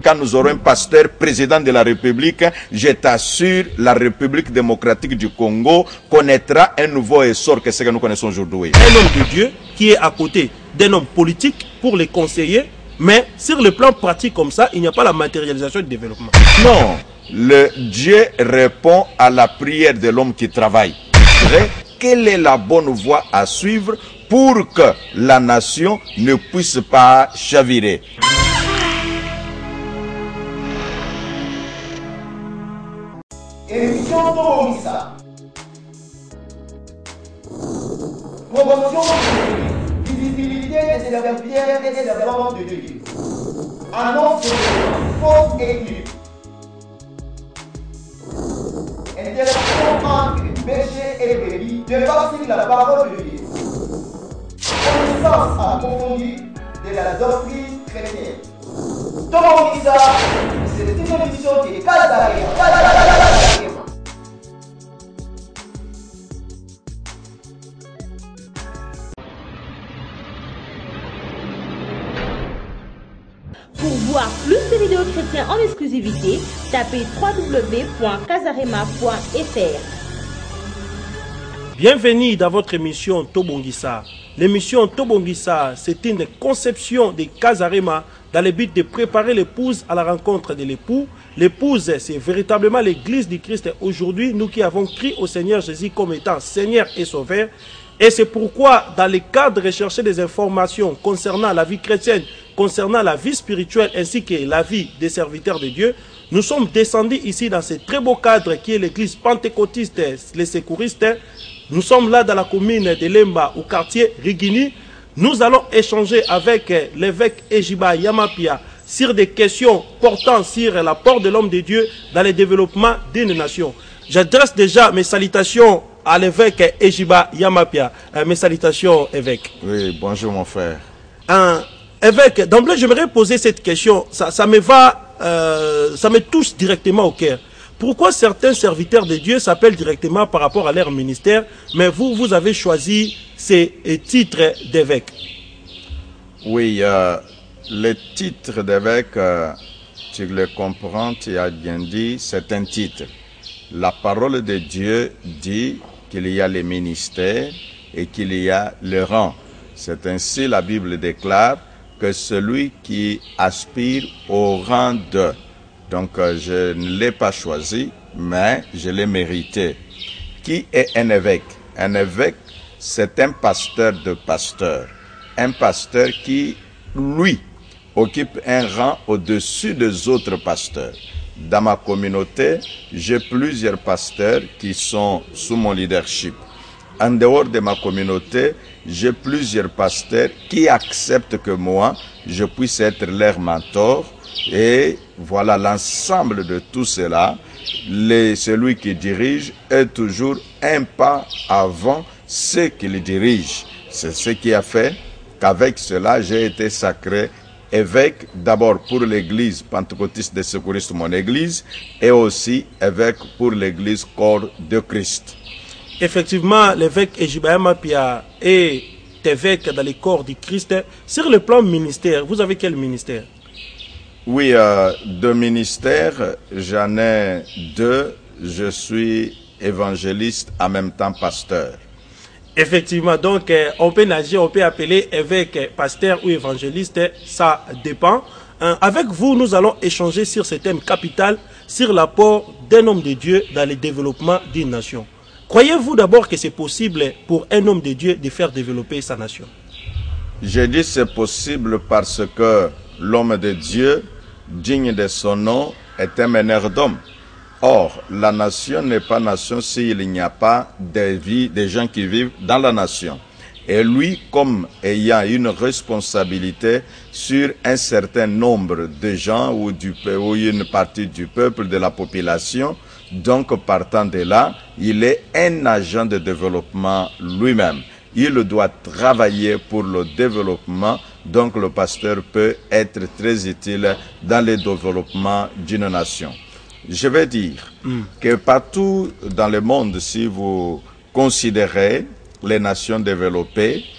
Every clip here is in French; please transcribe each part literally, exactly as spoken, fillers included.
quand nous aurons un pasteur président de la République, je t'assure, la République démocratique du Congo connaîtra un nouveau essor que ce que nous connaissons aujourd'hui. Un homme de Dieu qui est à côté d'un homme politique pour les conseiller, mais sur le plan pratique comme ça, il n'y a pas la matérialisation du développement. Non, le Dieu répond à la prière de l'homme qui travaille. Quelle est la bonne voie à suivre pour que la nation ne puisse pas chavirer? Émission Tomisa. Promotion de visibilité des serviteurs et des servantes de Dieu. Annonce de fausse équipe. Interaction entre péché et brebis, de partir la parole de Dieu. Connaissance approfondie de la doctrine chrétienne. Tomisa, c'est une émission qui est Kazaréma. Pour voir plus de vidéos chrétiennes en exclusivité, tapez w w w point kazarema point f r. Bienvenue dans votre émission Tobongisa. L'émission Tobongisa, c'est une conception de Kazarema dans le but de préparer l'épouse à la rencontre de l'époux. L'épouse, c'est véritablement l'église du Christ. Aujourd'hui, nous qui avons crié au Seigneur Jésus comme étant Seigneur et Sauveur. Et c'est pourquoi, dans le cadre de rechercher des informations concernant la vie chrétienne, concernant la vie spirituelle ainsi que la vie des serviteurs de Dieu, nous sommes descendus ici dans ce très beau cadre qui est l'église pentecôtiste, les secouristes. Nous sommes là dans la commune de Lemba, au quartier Rigini. Nous allons échanger avec l'évêque Ejiba Yamapia sur des questions portant sur l'apport de l'homme de Dieu dans le développement d'une nation. J'adresse déjà mes salutations à l'évêque Ejiba Yamapia. Euh, mes salutations, évêque. Oui, bonjour mon frère. Euh, évêque, d'emblée, j'aimerais poser cette question. Ça, ça me va, euh, ça me touche directement au cœur. Pourquoi certains serviteurs de Dieu s'appellent directement par rapport à leur ministère, mais vous, vous avez choisi ces titres d'évêque? Oui, euh, le titre d'évêque, euh, tu le comprends, tu as bien dit, c'est un titre. La parole de Dieu dit qu'il y a les ministères et qu'il y a le rang. C'est ainsi la Bible déclare que celui qui aspire au rang de... Donc euh, je ne l'ai pas choisi, mais je l'ai mérité. Qui est un évêque? Un évêque, c'est un pasteur de pasteurs. Un pasteur qui, lui, occupe un rang au-dessus des autres pasteurs. Dans ma communauté, j'ai plusieurs pasteurs qui sont sous mon leadership. En dehors de ma communauté, j'ai plusieurs pasteurs qui acceptent que moi, je puisse être leur mentor. Et voilà, l'ensemble de tout cela, les, celui qui dirige est toujours un pas avant ce qu'il dirige. C'est ce qui a fait qu'avec cela, j'ai été sacré évêque d'abord pour l'église pentecôtiste des secouristes, mon église, et aussi évêque pour l'église corps de Christ. Effectivement, l'évêque Ejiba Yamapia est évêque dans le corps du Christ. Sur le plan ministère, vous avez quel ministère? Oui, euh, de ministères, j'en ai deux. Je suis évangéliste en même temps pasteur. Effectivement, donc euh, on peut nager, on peut appeler évêque, pasteur ou évangéliste, ça dépend. Euh, avec vous, nous allons échanger sur ce thème capital, sur l'apport d'un homme de Dieu dans le développement d'une nation. Croyez-vous d'abord que c'est possible pour un homme de Dieu de faire développer sa nation? Je dis c'est possible parce que l'homme de Dieu, digne de son nom, est un meneur d'hommes. Or, la nation n'est pas nation s'il n'y a pas des, vies, des gens qui vivent dans la nation. Et lui, comme ayant une responsabilité sur un certain nombre de gens ou, du, ou une partie du peuple, de la population, donc partant de là, il est un agent de développement lui-même. Il doit travailler pour le développement, donc le pasteur peut être très utile dans le développement d'une nation. Je vais dire mm. que partout dans le monde, si vous considérez les nations développées,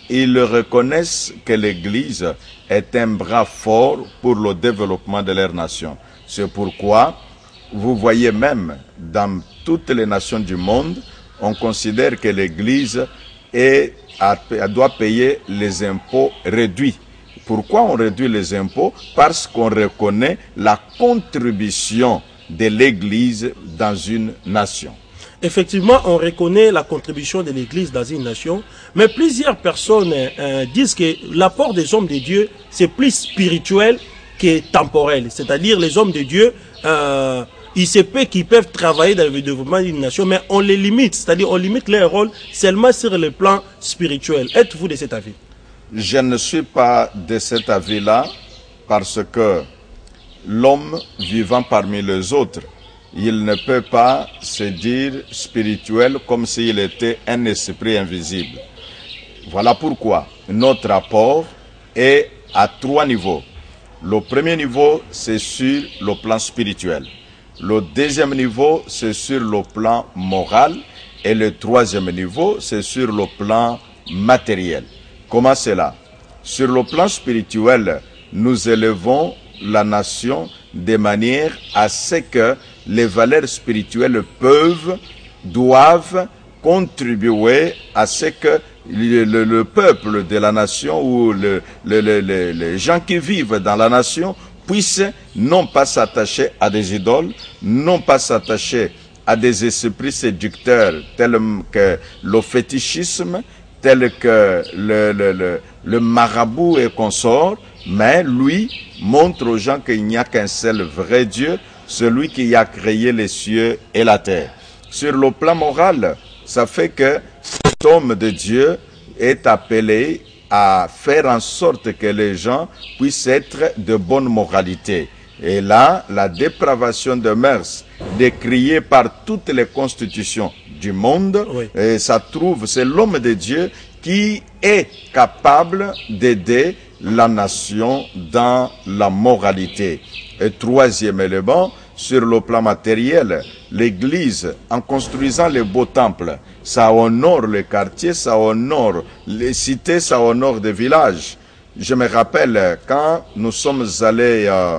ils reconnaissent que l'Église est un bras fort pour le développement de leur nation. C'est pourquoi vous voyez même dans toutes les nations du monde, on considère que l'Église est, doit payer les impôts réduits. Pourquoi on réduit les impôts? Parce qu'on reconnaît la contribution de l'Église dans une nation. Effectivement, on reconnaît la contribution de l'Église dans une nation, mais plusieurs personnes euh, disent que l'apport des hommes de Dieu, c'est plus spirituel que temporel. C'est-à-dire les hommes de Dieu, euh, il se peut qu'ils peuvent travailler dans le développement d'une nation, mais on les limite, c'est-à-dire on limite leur rôle seulement sur le plan spirituel. Êtes-vous de cet avis? Je ne suis pas de cet avis-là, parce que l'homme vivant parmi les autres, il ne peut pas se dire spirituel comme s'il était un esprit invisible. Voilà pourquoi notre apport est à trois niveaux. Le premier niveau, c'est sur le plan spirituel. Le deuxième niveau, c'est sur le plan moral. Et le troisième niveau, c'est sur le plan matériel. Comment cela? Sur le plan spirituel, nous élevons la nation de manière à ce que les valeurs spirituelles peuvent, doivent contribuer à ce que le, le, le peuple de la nation ou le, le, le, le, les gens qui vivent dans la nation puissent non pas s'attacher à des idoles, non pas s'attacher à des esprits séducteurs tels que le fétichisme, tels que le, le, le, le marabout et consort, mais lui montre aux gens qu'il n'y a qu'un seul vrai Dieu, celui qui a créé les cieux et la terre. Sur le plan moral, ça fait que cet homme de Dieu est appelé à faire en sorte que les gens puissent être de bonne moralité. Et là, la dépravation de mœurs, décriée par toutes les constitutions du monde, oui. Et ça trouve, c'est l'homme de Dieu qui est capable d'aider la nation dans la moralité. Et troisième élément, sur le plan matériel, l'Église, en construisant les beaux temples, ça honore les quartiers, ça honore les cités, ça honore des villages. Je me rappelle quand nous sommes allés euh,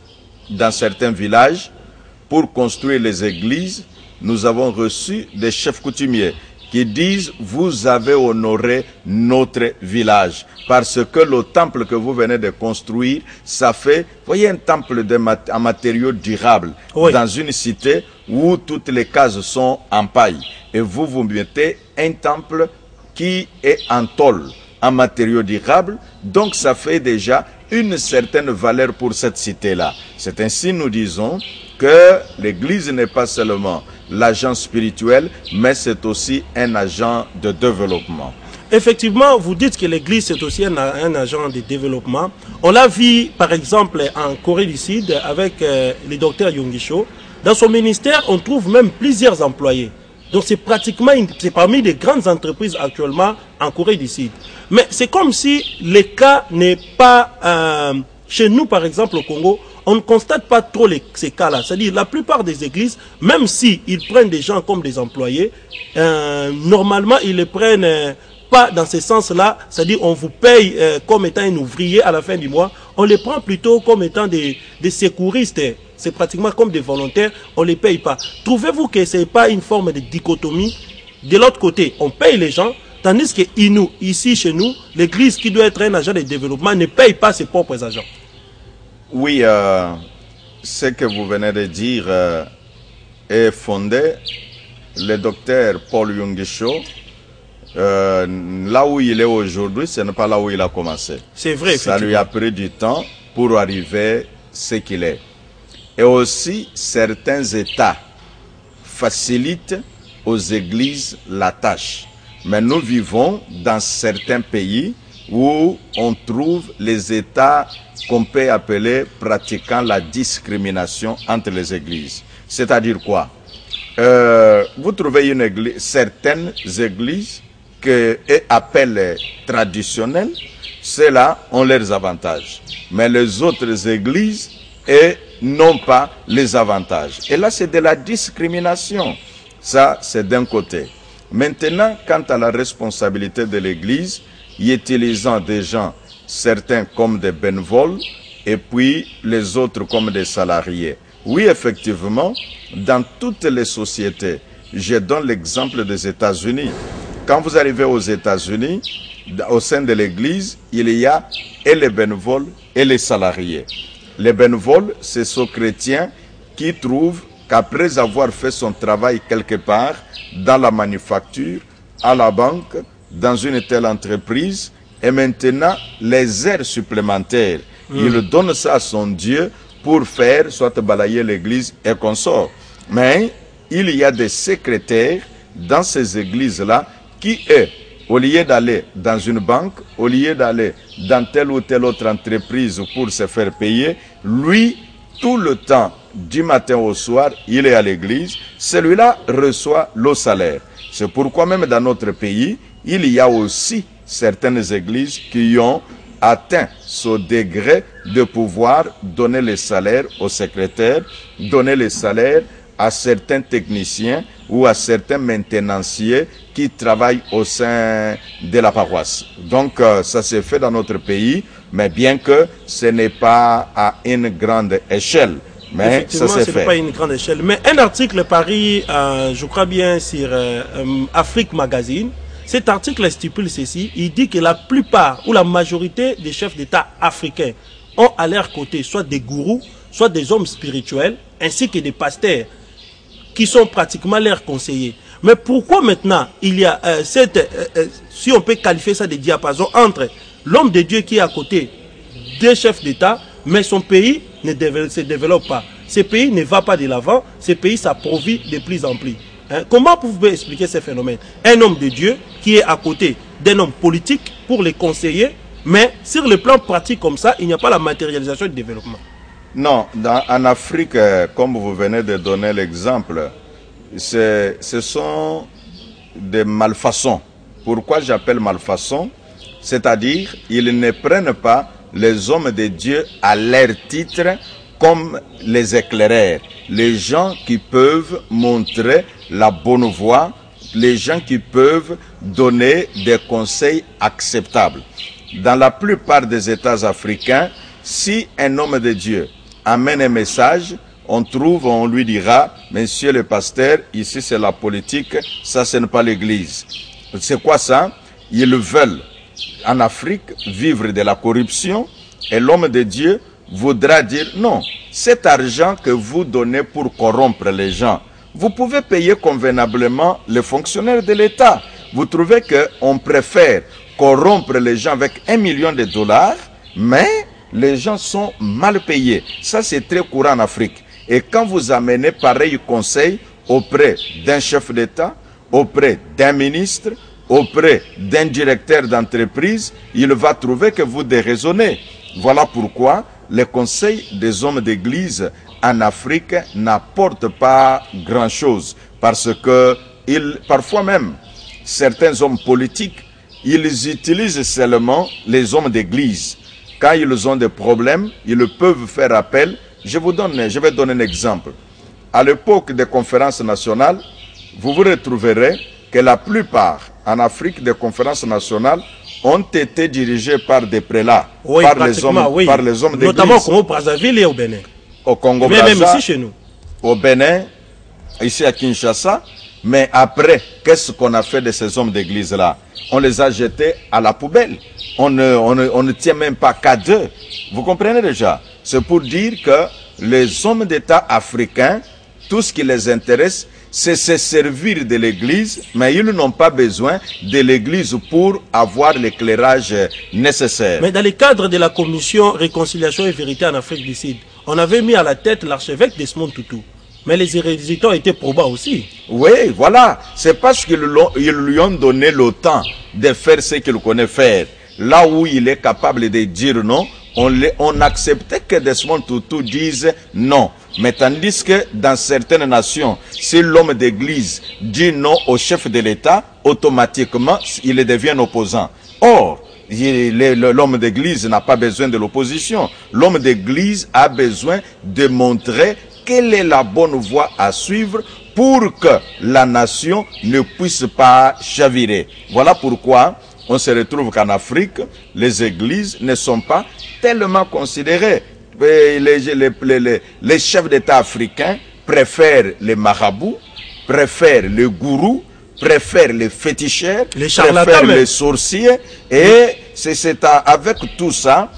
dans certains villages pour construire les églises, nous avons reçu des chefs coutumiers qui disent « Vous avez honoré notre village ». Parce que le temple que vous venez de construire, ça fait, voyez, un temple de mat en matériaux durables, oui. Dans une cité où toutes les cases sont en paille. Et vous, vous mettez un temple qui est en tôle, en matériaux durables. Donc, ça fait déjà une certaine valeur pour cette cité-là. C'est ainsi, nous disons, que l'Église n'est pas seulement l'agent spirituel, mais c'est aussi un agent de développement. Effectivement, vous dites que l'Église c'est aussi un, un agent de développement. On l'a vu par exemple en Corée du Sud avec euh, le docteur Yongisho. Dans son ministère, on trouve même plusieurs employés. Donc c'est pratiquement, c'est parmi les grandes entreprises actuellement en Corée du Sud. Mais c'est comme si le cas n'est pas... Euh, chez nous par exemple au Congo, on ne constate pas trop les, ces cas-là. C'est-à-dire la plupart des églises, même si ils prennent des gens comme des employés, euh, normalement ils les prennent... Euh, pas dans ce sens-là, c'est-à-dire on vous paye euh, comme étant un ouvrier à la fin du mois, on les prend plutôt comme étant des, des secouristes, c'est pratiquement comme des volontaires, on ne les paye pas. Trouvez-vous que ce n'est pas une forme de dichotomie? De l'autre côté, on paye les gens, tandis que nous, ici chez nous, l'Église qui doit être un agent de développement ne paye pas ses propres agents. Oui, euh, ce que vous venez de dire euh, est fondé. Le docteur Paul Yongisho, Euh, là où il est aujourd'hui, ce n'est pas là où il a commencé. C'est vrai. Ça lui a pris du temps pour arriver ce qu'il est. Et aussi, certains États facilitent aux églises la tâche. Mais nous vivons dans certains pays où on trouve les États qu'on peut appeler pratiquant la discrimination entre les églises. C'est-à-dire quoi? euh, Vous trouvez une église, certaines églises que eux appellent traditionnels, ceux-là ont leurs avantages. Mais les autres églises, eux, n'ont pas les avantages. Et là, c'est de la discrimination. Ça, c'est d'un côté. Maintenant, quant à la responsabilité de l'église, utilisant des gens, certains comme des bénévoles, et puis les autres comme des salariés. Oui, effectivement, dans toutes les sociétés, je donne l'exemple des États-Unis. Quand vous arrivez aux États-Unis, au sein de l'Église, il y a et les bénévoles et les salariés. Les bénévoles, c'est ce chrétien qui trouve qu'après avoir fait son travail quelque part, dans la manufacture, à la banque, dans une telle entreprise, et maintenant, les heures supplémentaires, mmh. il donne ça à son Dieu pour faire, soit balayer l'église et consort. Mais il y a des secrétaires dans ces églises-là qui, eux, au lieu d'aller dans une banque, au lieu d'aller dans telle ou telle autre entreprise pour se faire payer, lui, tout le temps, du matin au soir, il est à l'église, celui-là reçoit le salaire. C'est pourquoi même dans notre pays, il y a aussi certaines églises qui ont atteint ce degré de pouvoir donner les salaires aux secrétaires, donner les salaires à certains techniciens ou à certains maintenanciers qui travaillent au sein de la paroisse. Donc euh, ça s'est fait dans notre pays, mais bien que ce n'est pas à une grande échelle. Mais ça s'est fait. Ce n'est pas une grande échelle. Mais un article paru, euh, je crois bien, sur euh, Afrique Magazine, cet article stipule ceci, il dit que la plupart ou la majorité des chefs d'État africains ont à leur côté soit des gourous, soit des hommes spirituels, ainsi que des pasteurs, qui sont pratiquement leurs conseillers. Mais pourquoi maintenant il y a euh, cette, euh, euh, si on peut qualifier ça de diapason entre l'homme de Dieu qui est à côté des chefs d'État, mais son pays ne développe, se développe pas. Ce pays ne va pas de l'avant, ce pays s'appauvrit de plus en plus. Hein? Comment pouvez-vous expliquer ce phénomène? Un homme de Dieu qui est à côté d'un homme politique pour les conseiller, mais sur le plan pratique comme ça, il n'y a pas la matérialisation du développement. Non, dans, en Afrique, comme vous venez de donner l'exemple, ce sont des malfaçons. Pourquoi j'appelle malfaçons? C'est-à-dire, ils ne prennent pas les hommes de Dieu à leur titre comme les éclaireurs, les gens qui peuvent montrer la bonne voie, les gens qui peuvent donner des conseils acceptables. Dans la plupart des États africains, si un homme de Dieu amène un message, on trouve, on lui dira, monsieur le pasteur, ici c'est la politique, ça ce n'est pas l'église. C'est quoi ça? Ils veulent, en Afrique, vivre de la corruption, et l'homme de Dieu voudra dire, non, cet argent que vous donnez pour corrompre les gens, vous pouvez payer convenablement les fonctionnaires de l'État. Vous trouvez qu'on préfère corrompre les gens avec un million de dollars, mais les gens sont mal payés. Ça, c'est très courant en Afrique. Et quand vous amenez pareil conseil auprès d'un chef d'État, auprès d'un ministre, auprès d'un directeur d'entreprise, il va trouver que vous déraisonnez. Voilà pourquoi les conseils des hommes d'église en Afrique n'apportent pas grand-chose. Parce que, ils, parfois même, certains hommes politiques, ils utilisent seulement les hommes d'église. Quand ils ont des problèmes, ils peuvent faire appel. Je vous donne, je vais donner un exemple. À l'époque des conférences nationales, vous vous retrouverez que la plupart en Afrique des conférences nationales ont été dirigées par des prélats, oui, par, les hommes, oui. par les hommes d'église. Notamment au Congo-Brazzaville et au Bénin. Au Congo Mais même ici chez nous. Au Bénin, ici à Kinshasa. Mais après, qu'est-ce qu'on a fait de ces hommes d'église-là? On les a jetés à la poubelle. On ne, on ne, on ne tient même pas qu'à deux. Vous comprenez déjà? C'est pour dire que les hommes d'État africains, tout ce qui les intéresse, c'est se servir de l'église, mais ils n'ont pas besoin de l'église pour avoir l'éclairage nécessaire. Mais dans le cadre de la commission Réconciliation et Vérité en Afrique du Sud, on avait mis à la tête l'archevêque Desmond Tutu. Mais les résultats étaient probants aussi. Oui, voilà. C'est parce qu'ils lui ont donné le temps de faire ce qu'il connaît faire. Là où il est capable de dire non, on, les, on acceptait que Desmond Tutu dise non. Mais tandis que dans certaines nations, si l'homme d'église dit non au chef de l'État, automatiquement, il devient opposant. Or, l'homme d'église n'a pas besoin de l'opposition. L'homme d'église a besoin de montrer quelle est la bonne voie à suivre pour que la nation ne puisse pas chavirer. Voilà pourquoi on se retrouve qu'en Afrique, les églises ne sont pas tellement considérées. Les, les, les, les, les chefs d'État africains préfèrent les marabouts, préfèrent les gourous, préfèrent les féticheurs, les préfèrent les sorciers, et c'est avec tout ça,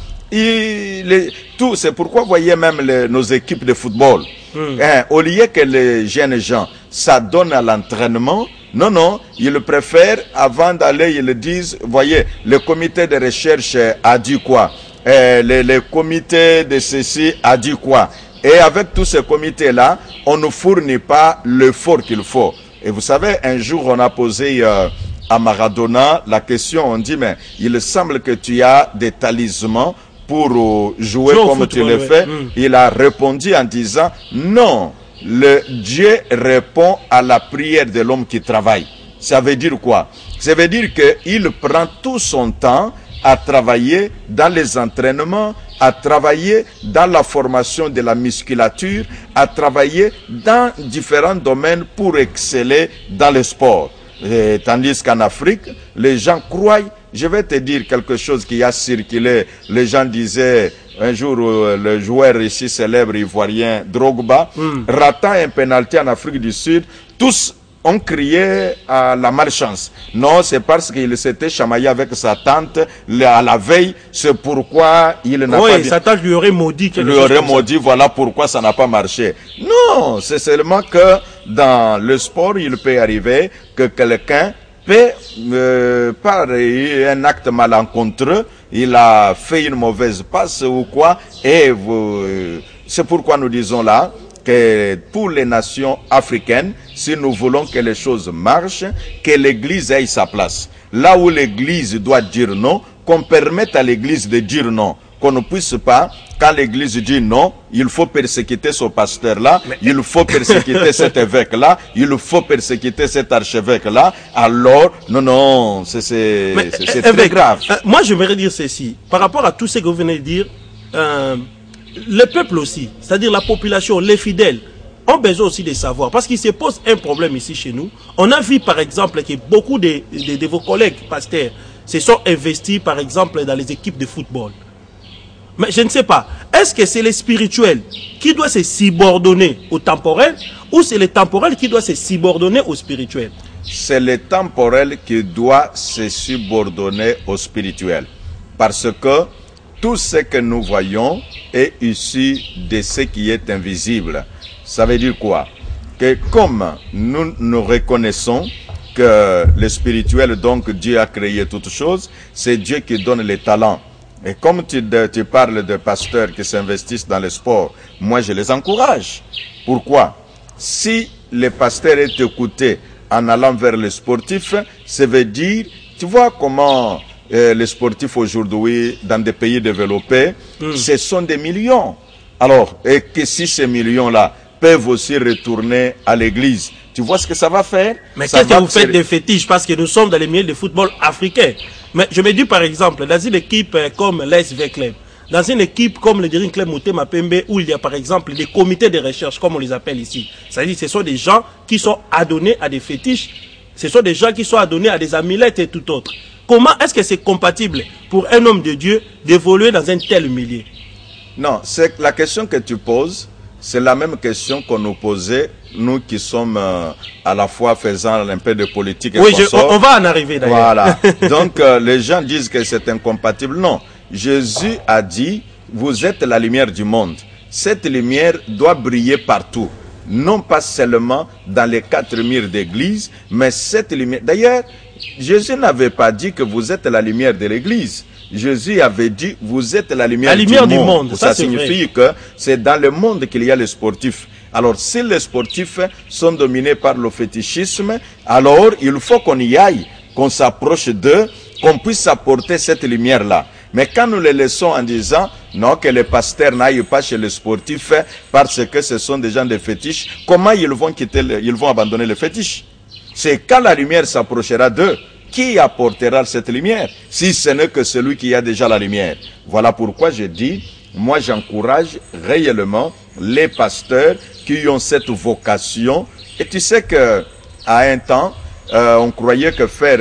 c'est pourquoi vous voyez même les, nos équipes de football, mm. hein, au lieu que les jeunes gens s'adonnent à l'entraînement, non, non, ils préfèrent, avant d'aller, ils disent, voyez, le comité de recherche a dit quoi, eh, le, le comité de ceci a dit quoi, et avec tous ces comités-là, on ne fournit pas l'effort qu'il faut. Et vous savez, un jour, on a posé euh, à Maradona la question, on dit, mais il semble que tu as des talismans pour euh, jouer Jean comme tu le ouais. fais. Mm. Il a répondu en disant, non, le Dieu répond à la prière de l'homme qui travaille. Ça veut dire quoi? Ça veut dire qu'il prend tout son temps à travailler dans les entraînements, à travailler dans la formation de la musculature, à travailler dans différents domaines pour exceller dans le sport. Et tandis qu'en Afrique, les gens croient, je vais te dire quelque chose qui a circulé, les gens disaient, un jour, le joueur ici célèbre ivoirien Drogba, mm. ratant un penalty en Afrique du Sud, tous on criait à la malchance. Non, c'est parce qu'il s'était chamaillé avec sa tante à la veille. C'est pourquoi il n'a oui, pas... Oui, sa tante lui aurait maudit. Lui aurait maudit, voilà pourquoi ça n'a pas marché. Non, c'est seulement que dans le sport, il peut arriver que quelqu'un peut, euh, par un acte malencontreux, il a fait une mauvaise passe ou quoi, et euh, c'est pourquoi nous disons là, que pour les nations africaines, si nous voulons que les choses marchent, que l'Église ait sa place. Là où l'Église doit dire non, qu'on permette à l'Église de dire non. Qu'on ne puisse pas, quand l'Église dit non, il faut persécuter ce pasteur-là, il faut persécuter cet évêque-là, il faut persécuter cet archevêque-là. Alors, non, non, c'est très grave. Euh, moi, j'aimerais dire ceci. Par rapport à tout ce que vous venez de dire, euh, le peuple aussi, c'est-à-dire la population, les fidèles, ont besoin aussi de savoir. Parce qu'il se pose un problème ici chez nous. On a vu par exemple que beaucoup de, de, de vos collègues pasteurs se sont investis par exemple dans les équipes de football. Mais je ne sais pas, est-ce que c'est le spirituel qui doit se subordonner au temporel ou c'est le temporel qui doit se subordonner au spirituel? C'est le temporel qui doit se subordonner au spirituel. Parce que tout ce que nous voyons est issu de ce qui est invisible. Ça veut dire quoi? Que comme nous nous reconnaissons que le spirituel, donc Dieu a créé toutes choses, c'est Dieu qui donne les talents. Et comme tu, tu parles de pasteurs qui s'investissent dans le sport, moi je les encourage. Pourquoi? Si les pasteurs est écouté en allant vers les sportifs, ça veut dire, tu vois comment... Euh, les sportifs aujourd'hui dans des pays développés, mm. ce sont des millions. Alors, et que si ces millions-là peuvent aussi retourner à l'église, tu vois ce que ça va faire? Mais qu'est-ce que vous faites des fétiches? Parce que nous sommes dans les milieux de football africain. Mais je me dis par exemple, dans une équipe comme l'A S V Club, dans une équipe comme le Daring Club Motema Pembe, où il y a par exemple des comités de recherche, comme on les appelle ici, c'est-à-dire ce sont des gens qui sont adonnés à des fétiches, ce sont des gens qui sont adonnés à des amulettes et tout autre. Comment est-ce que c'est compatible pour un homme de Dieu d'évoluer dans un tel milieu? Non, c'est la question que tu poses, c'est la même question qu'on nous posait, nous qui sommes euh, à la fois faisant un peu de politique et oui, je, on, on va en arriver d'ailleurs. Voilà. Donc euh, les gens disent que c'est incompatible. Non, Jésus a dit, vous êtes la lumière du monde. Cette lumière doit briller partout. Non pas seulement dans les quatre murs d'église, mais cette lumière... D'ailleurs, Jésus n'avait pas dit que vous êtes la lumière de l'église. Jésus avait dit, vous êtes la lumière, la lumière du, du monde. monde. Ça, Ça signifie que c'est dans le monde qu'il y a les sportifs. Alors, si les sportifs sont dominés par le fétichisme, alors il faut qu'on y aille, qu'on s'approche d'eux, qu'on puisse apporter cette lumière-là. Mais quand nous les laissons en disant, non, que les pasteurs n'aillent pas chez les sportifs parce que ce sont des gens de fétiches, comment ils vont quitter, le, ils vont abandonner le fétiche? C'est quand la lumière s'approchera d'eux, qui apportera cette lumière, si ce n'est que celui qui a déjà la lumière. Voilà pourquoi je dis, moi j'encourage réellement les pasteurs qui ont cette vocation. Et tu sais que à un temps, euh, on croyait que faire euh,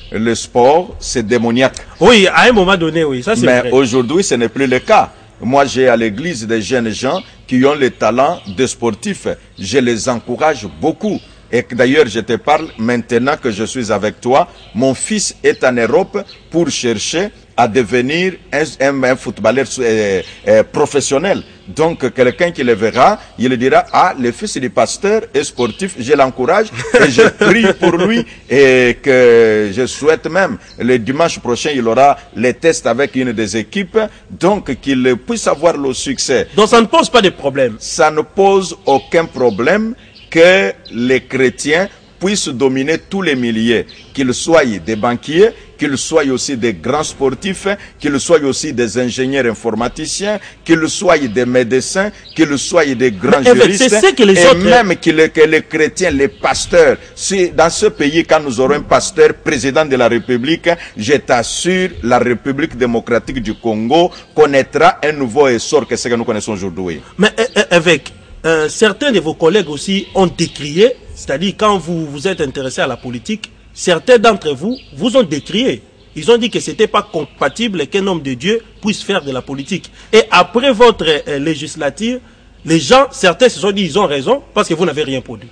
le sport, c'est démoniaque. Oui, à un moment donné, oui, ça c'est vrai. Mais aujourd'hui, ce n'est plus le cas. Moi, j'ai à l'église des jeunes gens qui ont le talent de sportifs. Je les encourage beaucoup. Et d'ailleurs, je te parle maintenant que je suis avec toi. Mon fils est en Europe pour chercher à devenir un, un, un footballeur euh, euh, professionnel. Donc, quelqu'un qui le verra, il dira, ah, le fils du pasteur est sportif, je l'encourage et je prie pour lui et que je souhaite même, le dimanche prochain, il aura les tests avec une des équipes, donc qu'il puisse avoir le succès. Donc, ça ne pose pas de problème. Ça ne pose aucun problème que les chrétiens puissent dominer tous les milieux, qu'ils soient des banquiers, qu'ils soient aussi des grands sportifs, qu'ils soient aussi des ingénieurs informaticiens, qu'ils soient des médecins, qu'ils soient des grands Mais, juristes, c'est que les et autres... même que les, que les chrétiens, les pasteurs. Si dans ce pays, quand nous aurons un pasteur président de la République, je t'assure, la République démocratique du Congo connaîtra un nouveau essor que ce que nous connaissons aujourd'hui. Mais avec euh, certains de vos collègues aussi ont décrié, c'est-à-dire quand vous vous êtes intéressé à la politique, certains d'entre vous vous ont décrié. Ils ont dit que ce n'était pas compatible qu'un homme de Dieu puisse faire de la politique. Et après votre euh, législature, les gens, certains se sont dit ils ont raison parce que vous n'avez rien produit.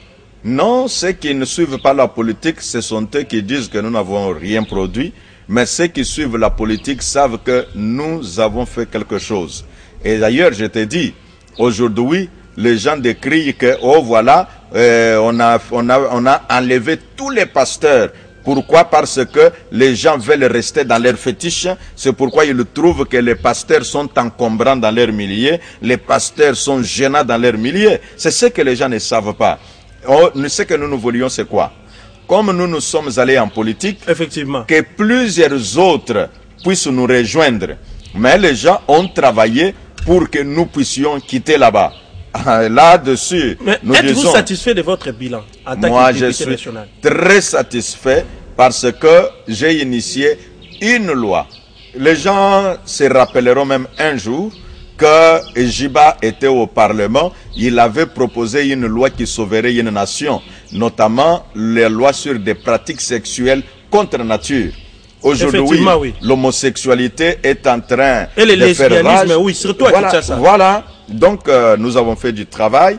Non, ceux qui ne suivent pas la politique, ce sont eux qui disent que nous n'avons rien produit. Mais ceux qui suivent la politique savent que nous avons fait quelque chose. Et d'ailleurs, je te dis, aujourd'hui, les gens décrient que, oh voilà, euh, on, a, on, a, on a enlevé tous les pasteurs. Pourquoi? Parce que les gens veulent rester dans leur fétiche. C'est pourquoi ils trouvent que les pasteurs sont encombrants dans leur milieu. Les pasteurs sont gênants dans leur milieu. C'est ce que les gens ne savent pas. Oh, ce que nous nous voulions, c'est quoi? Comme nous nous sommes allés en politique, effectivement, que plusieurs autres puissent nous rejoindre. Mais les gens ont travaillé pour que nous puissions quitter là-bas. Là-dessus, nous êtes-vous disons, satisfait de votre bilan en tant moi, que je député suis national? Très satisfait parce que j'ai initié une loi. Les gens se rappelleront même un jour que Jiba était au Parlement, il avait proposé une loi qui sauverait une nation, notamment les lois sur des pratiques sexuelles contre nature. Aujourd'hui, oui, l'homosexualité est en train et le de faire rage. Oui, surtout à voilà, Kinshasa. Voilà, donc euh, nous avons fait du travail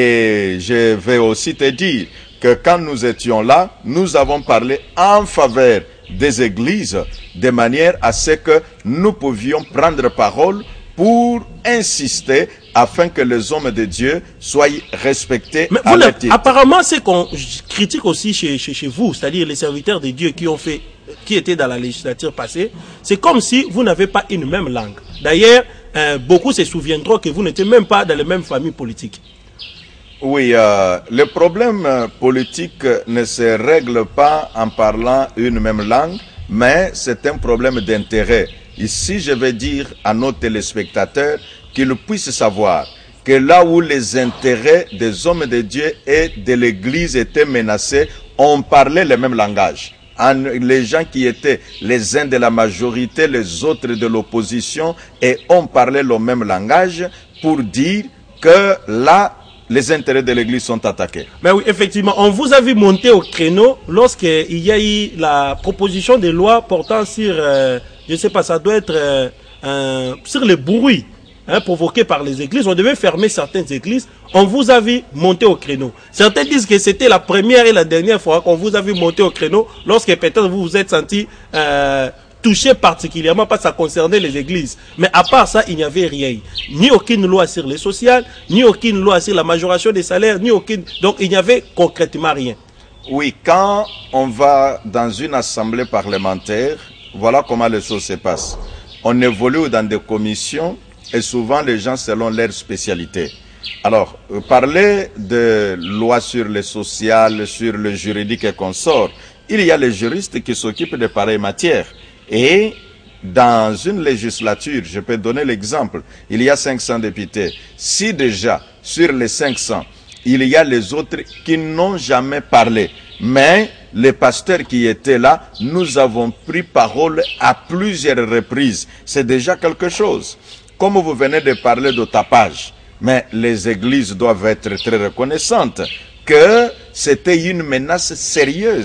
et je vais aussi te dire que quand nous étions là, nous avons parlé en faveur des églises de manière à ce que nous pouvions prendre parole pour insister afin que les hommes de Dieu soient respectés. Mais à vous leur titre. Apparemment, c'est qu'on critique aussi chez, chez, chez vous, c'est-à-dire les serviteurs de Dieu qui ont fait, qui étaient dans la législature passée, c'est comme si vous n'avez pas une même langue. D'ailleurs, euh, beaucoup se souviendront que vous n'étiez même pas dans les mêmes familles politiques. Oui, euh, le problème politique ne se règle pas en parlant une même langue, mais c'est un problème d'intérêt. Ici, je vais dire à nos téléspectateurs qu'ils puissent savoir que là où les intérêts des hommes de Dieu et de l'Église étaient menacés, on parlait le même langage. Les gens qui étaient les uns de la majorité, les autres de l'opposition, et on parlait le même langage pour dire que là, les intérêts de l'Église sont attaqués. Mais oui, effectivement, on vous a vu monter au créneau lorsqu'il y a eu la proposition de loi portant sur, euh, je ne sais pas, ça doit être euh, euh, sur les bruits hein, provoqués par les églises. On devait fermer certaines églises. On vous a vu monter au créneau. Certains disent que c'était la première et la dernière fois qu'on vous a vu monter au créneau lorsque peut-être vous vous êtes senti euh, touché particulièrement parce que ça concernait les églises. Mais à part ça, il n'y avait rien. Ni aucune loi sur les sociales, ni aucune loi sur la majoration des salaires, ni aucune... Donc il n'y avait concrètement rien. Oui, quand on va dans une assemblée parlementaire, voilà comment les choses se passent. On évolue dans des commissions et souvent les gens selon leur spécialité. Alors, euh, parler de loi sur le social, sur le juridique et consort, il y a les juristes qui s'occupent de pareilles matières. Et dans une législature, je peux donner l'exemple, il y a cinq cents députés. Si déjà, sur les cinq cents, il y a les autres qui n'ont jamais parlé, mais les pasteurs qui étaient là, nous avons pris parole à plusieurs reprises. C'est déjà quelque chose. Comme vous venez de parler de tapage, mais les églises doivent être très reconnaissantes que c'était une menace sérieuse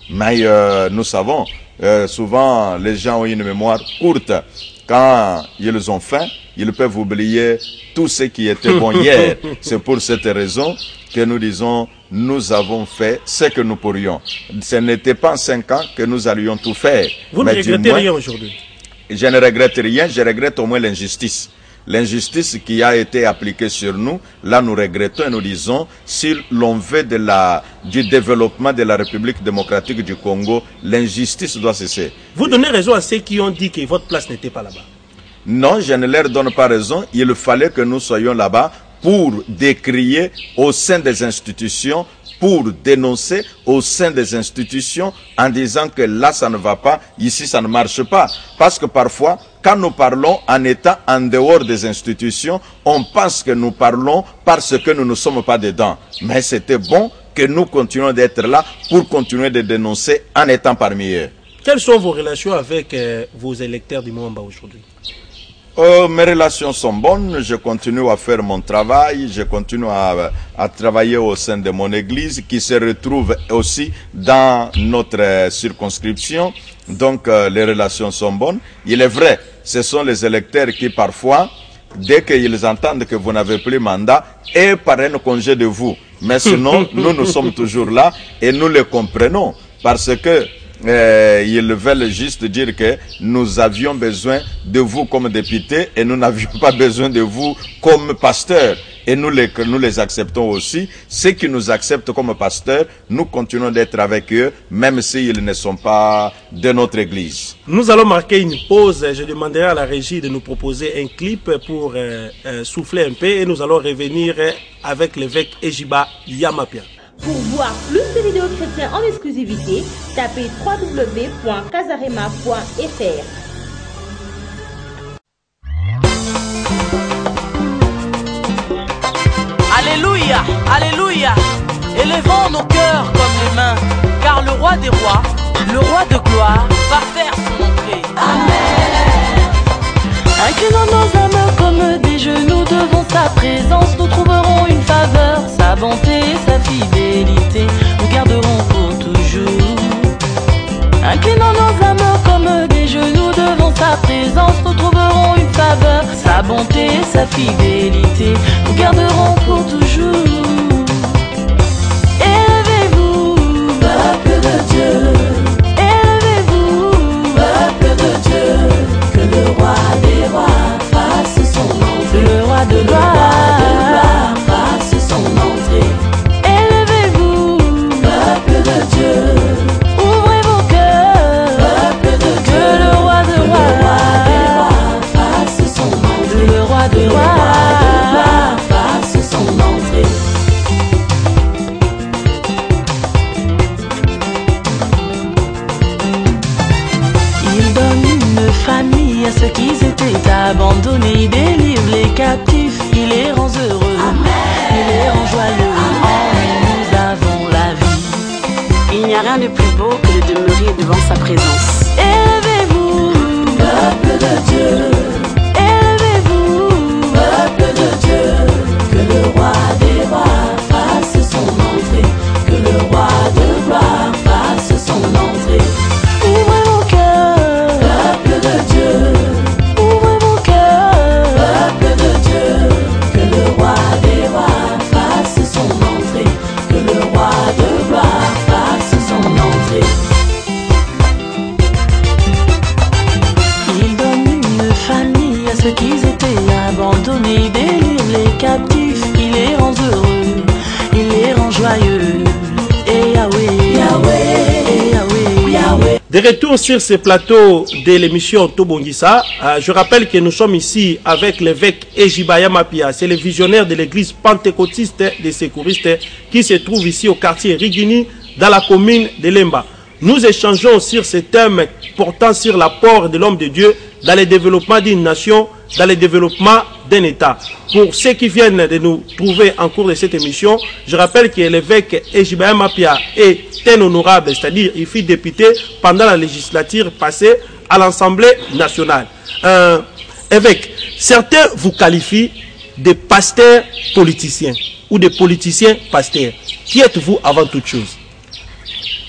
Mais euh, nous savons, euh, souvent les gens ont une mémoire courte. Quand ils ont faim, ils peuvent oublier tout ce qui était bon hier. C'est pour cette raison que nous disons, nous avons fait ce que nous pourrions. Ce n'était pas en cinq ans que nous allions tout faire. Vous Mais ne regrettez moins, rien aujourd'hui? Je ne regrette rien, je regrette au moins l'injustice. L'injustice qui a été appliquée sur nous, là nous regrettons et nous disons, si l'on veut de la, du développement de la République démocratique du Congo, l'injustice doit cesser. Vous donnez raison à ceux qui ont dit que votre place n'était pas là-bas. Non, je ne leur donne pas raison. Il fallait que nous soyons là-bas pour décrier au sein des institutions, pour dénoncer au sein des institutions en disant que là ça ne va pas, ici ça ne marche pas. Parce que parfois, quand nous parlons en étant en dehors des institutions, on pense que nous parlons parce que nous ne sommes pas dedans. Mais c'était bon que nous continuions d'être là pour continuer de dénoncer en étant parmi eux. Quelles sont vos relations avec euh, vos électeurs du Mwamba aujourd'hui? Euh, mes relations sont bonnes, je continue à faire mon travail, je continue à, à travailler au sein de mon église qui se retrouve aussi dans notre euh, circonscription. Donc euh, les relations sont bonnes. Il est vrai, ce sont les électeurs qui parfois, dès qu'ils entendent que vous n'avez plus mandat, et prennent congé de vous. Mais sinon, nous, nous sommes toujours là et nous les comprenons parce que Euh, ils veulent juste dire que nous avions besoin de vous comme députés et nous n'avions pas besoin de vous comme pasteurs. Et nous les, nous les acceptons aussi. Ceux qui nous acceptent comme pasteurs, nous continuons d'être avec eux, même s'ils ne sont pas de notre église. Nous allons marquer une pause. Je demanderai à la régie de nous proposer un clip pour euh, euh, souffler un peu et nous allons revenir avec l'évêque Ejiba Yamapia. Pour voir plus de vidéos chrétiennes en exclusivité, tapez w w w point casarema point f r. Alléluia, alléluia. Élevons nos cœurs comme les mains, car le roi des rois, le roi de gloire, va faire son entrée. Amen. Inclinant nos âmes comme des genoux devant sa présence, nous trouverons une faveur, sa bonté, sa fidélité, nous garderons pour toujours. Inclinant nos âmes comme des genoux devant sa présence, nous trouverons une faveur, sa bonté, sa fidélité, nous garderons pour toujours. Élevez-vous, peuple de Dieu, élevez-vous, peuple de Dieu, que le roi des rois fasse son entrée, le roi de gloire fasse son entrée. Élevez-vous, peuple de Dieu, ouvrez vos cœurs, peuple de Dieu, que le roi de rois fasse son entrée, le roi de gloire fasse son entrée. Il donne une famille à ceux qui étaient abandonnés, il délivre les captifs, il les rend heureux. Amen. Il les rend joyeux. En lui nous avons la vie. Il n'y a rien de plus beau que de demeurer devant sa présence. Élevez-vous, peuple de Dieu, élevez-vous, peuple de Dieu, que le roi des rois fasse son entrée, que le roi de gloire fasse son entrée. Ouvrez vos cœurs, peuple de Dieu, ouvrez vos cœurs, peuple de Dieu, que le roi des rois fasse son entrée, que le roi de gloire fasse son entrée. Il donne une famille à ceux qui étaient abandonnés, il délivre les captifs, il les rend heureux, il les rend joyeux. Et Yahweh, Yahweh, et Yahweh, Yahweh. De retour sur ce plateau de l'émission Tobongisa, euh, je rappelle que nous sommes ici avec l'évêque Ejiba Yamapia. C'est le visionnaire de l'église pentecôtiste des secouristes qui se trouve ici au quartier Rigini, dans la commune de Lemba. Nous échangeons sur ce thème portant sur l'apport de l'homme de Dieu dans le développement d'une nation, dans le développement d'un État. Pour ceux qui viennent de nous trouver en cours de cette émission, je rappelle que l'évêque Ejiba Yamapia est un honorable, c'est-à-dire il fut député pendant la législature passée à l'Assemblée nationale. Euh, évêque, certains vous qualifient de pasteurs politiciens ou de politiciens pasteurs. Qui êtes-vous avant toute chose?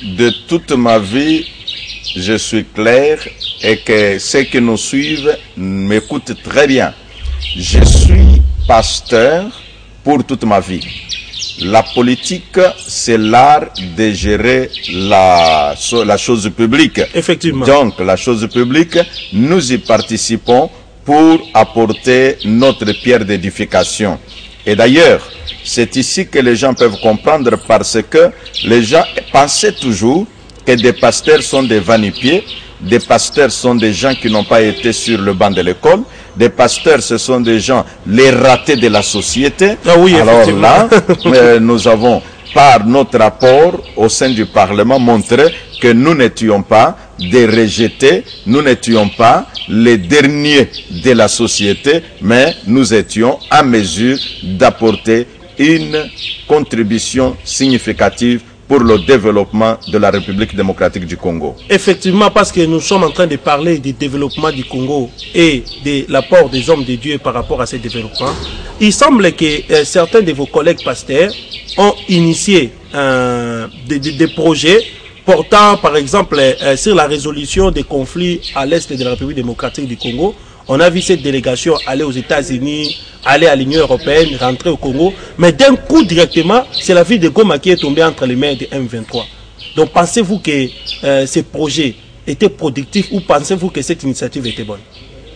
de toute ma vie, je suis clair et que ceux qui nous suivent m'écoutent très bien. Je suis pasteur pour toute ma vie. La politique, c'est l'art de gérer la, la chose publique. Effectivement. Donc, la chose publique, nous y participons pour apporter notre pierre d'édification. Et d'ailleurs, c'est ici que les gens peuvent comprendre, parce que les gens pensaient toujours que des pasteurs sont des va-nu-pieds, des pasteurs sont des gens qui n'ont pas été sur le banc de l'école, des pasteurs ce sont des gens les ratés de la société. Ah oui, alors là, euh, nous avons par notre rapport au sein du Parlement montré que nous n'étions pas des rejetés, nous n'étions pas les derniers de la société, mais nous étions à mesure d'apporter une contribution significative pour le développement de la République démocratique du Congo. Effectivement, parce que nous sommes en train de parler du développement du Congo et de l'apport des hommes de Dieu par rapport à ce développement, il semble que euh, certains de vos collègues pasteurs ont initié euh, des, des, des projets portant, par exemple, euh, sur la résolution des conflits à l'est de la République démocratique du Congo. On a vu cette délégation aller aux États-Unis, aller à l'Union européenne, rentrer au Congo. Mais d'un coup, directement, c'est la ville de Goma qui est tombée entre les mains de M vingt-trois. Donc, pensez-vous que euh, ces projets étaient productifs ou pensez-vous que cette initiative était bonne?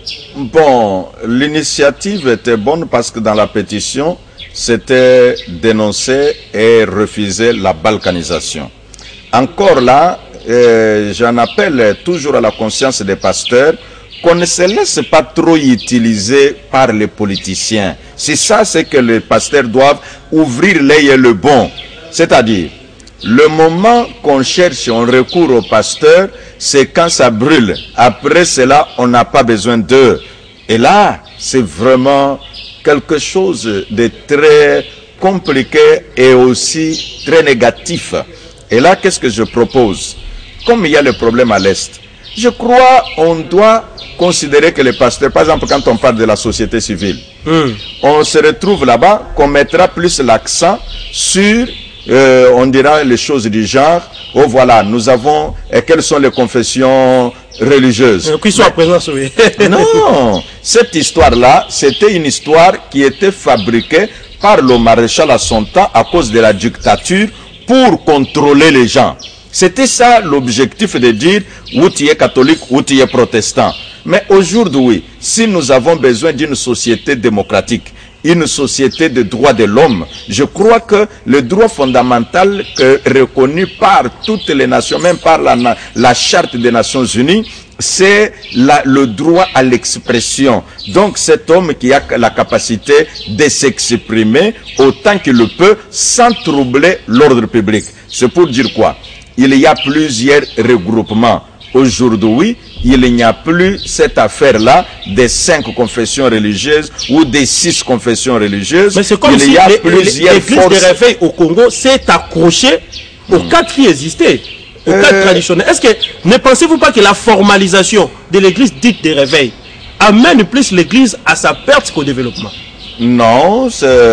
Bon, l'initiative était bonne parce que dans la pétition, c'était dénoncer et refuser la balkanisation. Encore là, euh, j'en appelle toujours à la conscience des pasteurs, qu'on ne se laisse pas trop utiliser par les politiciens. C'est ça, c'est que les pasteurs doivent ouvrir l'œil et le bon. C'est-à-dire, le moment qu'on cherche, on recourt aux pasteurs, c'est quand ça brûle. Après cela, on n'a pas besoin d'eux. Et là, c'est vraiment quelque chose de très compliqué et aussi très négatif. Et là, qu'est-ce que je propose? Comme il y a le problème à l'Est, je crois qu'on doit considérer que les pasteurs, par exemple, quand on parle de la société civile, mm. on se retrouve là-bas, qu'on mettra plus l'accent sur, euh, on dira les choses du genre, oh voilà, nous avons, et quelles sont les confessions religieuses. Qui sont à présent, oui. Non, cette histoire-là, c'était une histoire qui était fabriquée par le maréchal à son temps à cause de la dictature pour contrôler les gens. C'était ça l'objectif de dire où tu es catholique, où tu es protestant. Mais aujourd'hui, si nous avons besoin d'une société démocratique, une société de droits de l'homme, je crois que le droit fondamental que, reconnu par toutes les nations, même par la, la Charte des Nations Unies, c'est le droit à l'expression. Donc cet homme qui a la capacité de s'exprimer autant qu'il le peut sans troubler l'ordre public. C'est pour dire quoi? Il y a plusieurs regroupements. Aujourd'hui, il n'y a plus cette affaire-là des cinq confessions religieuses ou des six confessions religieuses. Mais c'est comme il si y a les, plusieurs les, l'église forces... de réveil au Congo s'est accrochée aux hmm. quatre qui existaient, aux euh... quatre traditionnels. Est-ce que ne pensez-vous pas que la formalisation de l'église dite de réveil amène plus l'église à sa perte qu'au développement? Non,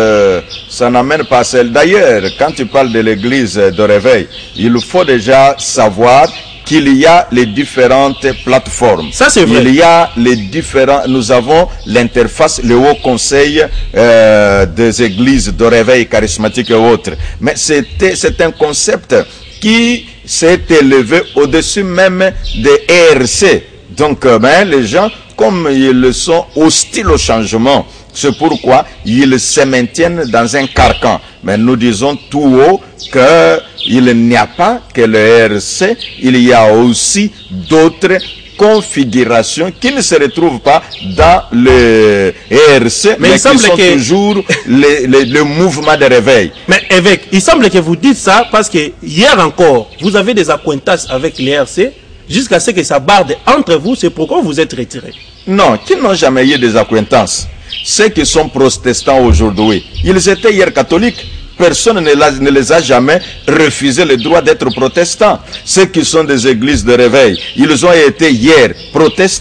ça n'amène pas celle. D'ailleurs, quand tu parles de l'église de réveil, il faut déjà savoir qu'il y a les différentes plateformes. Ça, c'est vrai. Il y a les différents... Nous avons l'interface, le Haut Conseil euh, des églises de réveil charismatique et autres. Mais c'est un concept qui s'est élevé au-dessus même des R R C. Donc, ben, les gens, comme ils sont hostiles au changement, c'est pourquoi ils se maintiennent dans un carcan. Mais nous disons tout haut qu'il n'y a pas que le R R C, il y a aussi d'autres configurations qui ne se retrouvent pas dans le R R C, mais, mais qui sont que... toujours le, le, le mouvement de réveil. Mais évêque, il semble que vous dites ça parce que hier encore, vous avez des accointances avec le R R C, jusqu'à ce que ça barde entre vous, c'est pourquoi vous êtes retiré. Non, qui n'ont jamais eu des accointances. Ceux qui sont protestants aujourd'hui, ils étaient hier catholiques. Personne ne, la, ne les a jamais refusé le droit d'être protestants. Ceux qui sont des églises de réveil, ils ont été hier protestants.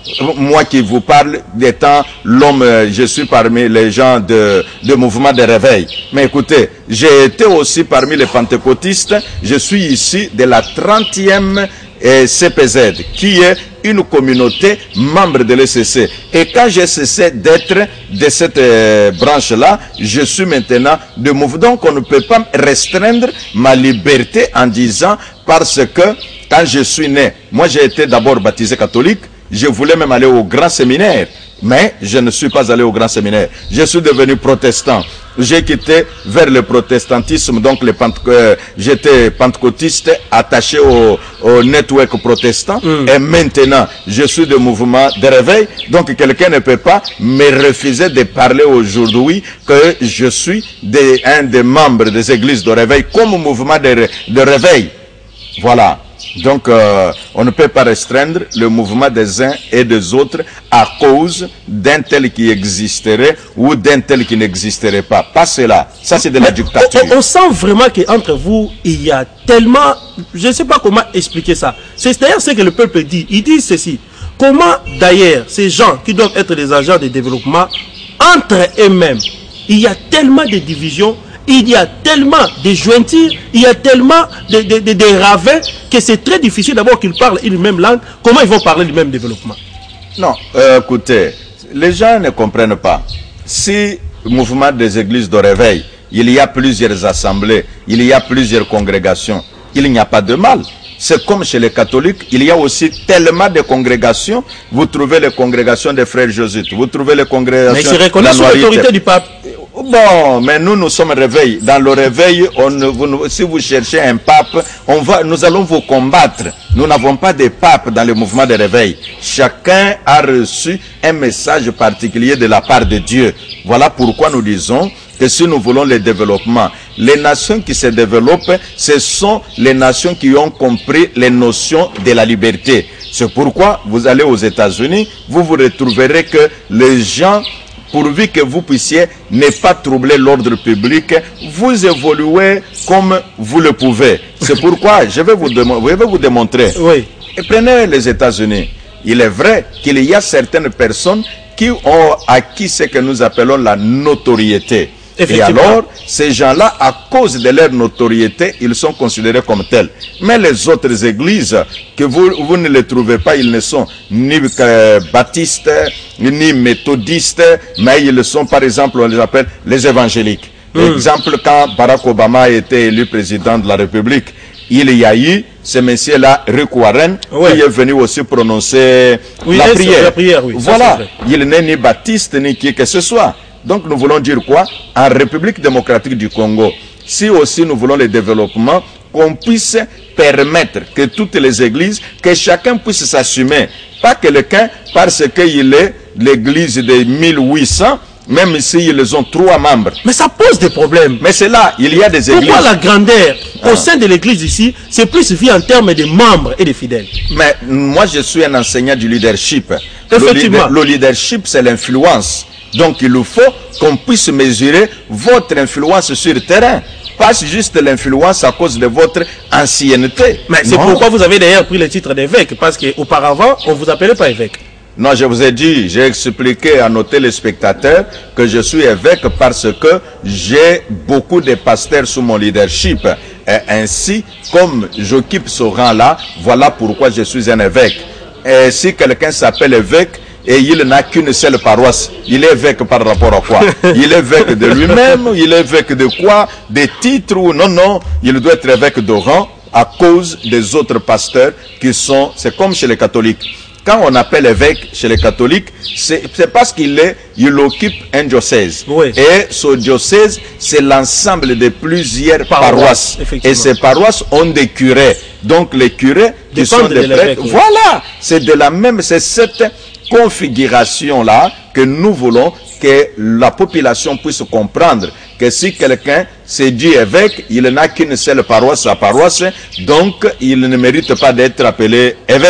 Moi qui vous parle d'étant l'homme, je suis parmi les gens de, de mouvement de réveil. Mais écoutez, j'ai été aussi parmi les pentecôtistes. Je suis ici de la trentième C P Z, qui est une communauté membre de l'E C C. Et quand j'ai cessé d'être de cette euh, branche-là, je suis maintenant de mouvement. Donc on ne peut pas restreindre ma liberté en disant, parce que quand je suis né, moi j'ai été d'abord baptisé catholique, je voulais même aller au grand séminaire, mais je ne suis pas allé au grand séminaire. Je suis devenu protestant. J'ai quitté vers le protestantisme, donc le pentec euh, j'étais pentecôtiste attaché au, au network protestant. Mm. Et maintenant, je suis de mouvement de réveil. Donc quelqu'un ne peut pas me refuser de parler aujourd'hui que je suis de, un des membres des églises de réveil comme mouvement de, de réveil. Voilà. Donc, euh, on ne peut pas restreindre le mouvement des uns et des autres à cause d'un tel qui existerait ou d'un tel qui n'existerait pas. Pas cela. Ça, c'est de la dictature. On, on sent vraiment qu'entre vous, il y a tellement... Je ne sais pas comment expliquer ça. C'est d'ailleurs ce que le peuple dit. Il dit ceci. Comment, d'ailleurs, ces gens qui doivent être des agents de développement, entre eux-mêmes, il y a tellement de divisions, il y a tellement de jointures, il y a tellement de, de, de, de ravins que c'est très difficile d'abord qu'ils parlent une même langue. Comment ils vont parler du même développement? Non, euh, écoutez, les gens ne comprennent pas. Si le mouvement des églises de réveil, il y a plusieurs assemblées, il y a plusieurs congrégations, il n'y a pas de mal. C'est comme chez les catholiques, il y a aussi tellement de congrégations. Vous trouvez les congrégations des frères jésuites, vous trouvez les congrégations... Mais ils se reconnaissent sous l'autorité du pape. Bon, mais nous, nous sommes réveillés. Dans le réveil, on, vous, si vous cherchez un pape, on va, nous allons vous combattre. Nous n'avons pas de pape dans le mouvement de réveil. Chacun a reçu un message particulier de la part de Dieu. Voilà pourquoi nous disons que si nous voulons le développement, les nations qui se développent, ce sont les nations qui ont compris les notions de la liberté. C'est pourquoi vous allez aux États-Unis, vous vous retrouverez que les gens, pourvu que vous puissiez ne pas troubler l'ordre public, vous évoluez comme vous le pouvez. C'est pourquoi je vais vous, je vais vous démontrer. Oui. Et prenez les États-Unis. Il est vrai qu'il y a certaines personnes qui ont acquis ce que nous appelons la notoriété. Et alors, ces gens-là, à cause de leur notoriété, ils sont considérés comme tels. Mais les autres églises, que vous, vous ne les trouvez pas, ils ne sont ni euh, baptistes, ni méthodistes, mais ils sont, par exemple, on les appelle les évangéliques. Mm. Exemple, quand Barack Obama a été élu président de la République, il y a eu ce monsieur-là, Rick Warren, ouais, qui est venu aussi prononcer oui, la, prière. la prière. Oui, voilà, il n'est ni baptiste, ni qui que ce soit. Donc nous voulons dire quoi? En République démocratique du Congo, si aussi nous voulons le développement, qu'on puisse permettre que toutes les églises, que chacun puisse s'assumer. Pas quelqu'un, parce qu'il est l'église de mille huit cents, même s'ils ont trois membres. Mais ça pose des problèmes. Mais c'est là, il y a des églises. Pourquoi la grandeur ah. au sein de l'église ici, c'est plus vu en termes de membres et de fidèles? Mais moi, je suis un enseignant du leadership. Effectivement. Le, le leadership, c'est l'influence. Donc il faut qu'on puisse mesurer votre influence sur le terrain. Pas juste l'influence à cause de votre ancienneté. Mais c'est pourquoi vous avez d'ailleurs pris le titre d'évêque. Parce qu'auparavant, on ne vous appelait pas évêque. Non, je vous ai dit, j'ai expliqué à nos téléspectateurs que je suis évêque parce que j'ai beaucoup de pasteurs sous mon leadership. Et ainsi, comme j'occupe ce rang-là, voilà pourquoi je suis un évêque. Et si quelqu'un s'appelle évêque, et il n'a qu'une seule paroisse, il est évêque par rapport à quoi? Il est évêque de lui-même, il est évêque de quoi? Des titres ou non, non, il doit être évêque de rang à cause des autres pasteurs qui sont, c'est comme chez les catholiques. Quand on appelle évêque chez les catholiques, c'est parce qu'il est, il occupe un diocèse. Oui. Et ce diocèse, c'est l'ensemble de plusieurs paroisses. Et ces paroisses ont des curés. Donc les curés qui sont des prêtres, oui. Voilà, c'est de la même, c'est cette configuration-là que nous voulons que la population puisse comprendre que si quelqu'un s'est dit évêque, il n'a qu'une seule paroisse, sa paroisse, donc il ne mérite pas d'être appelé évêque.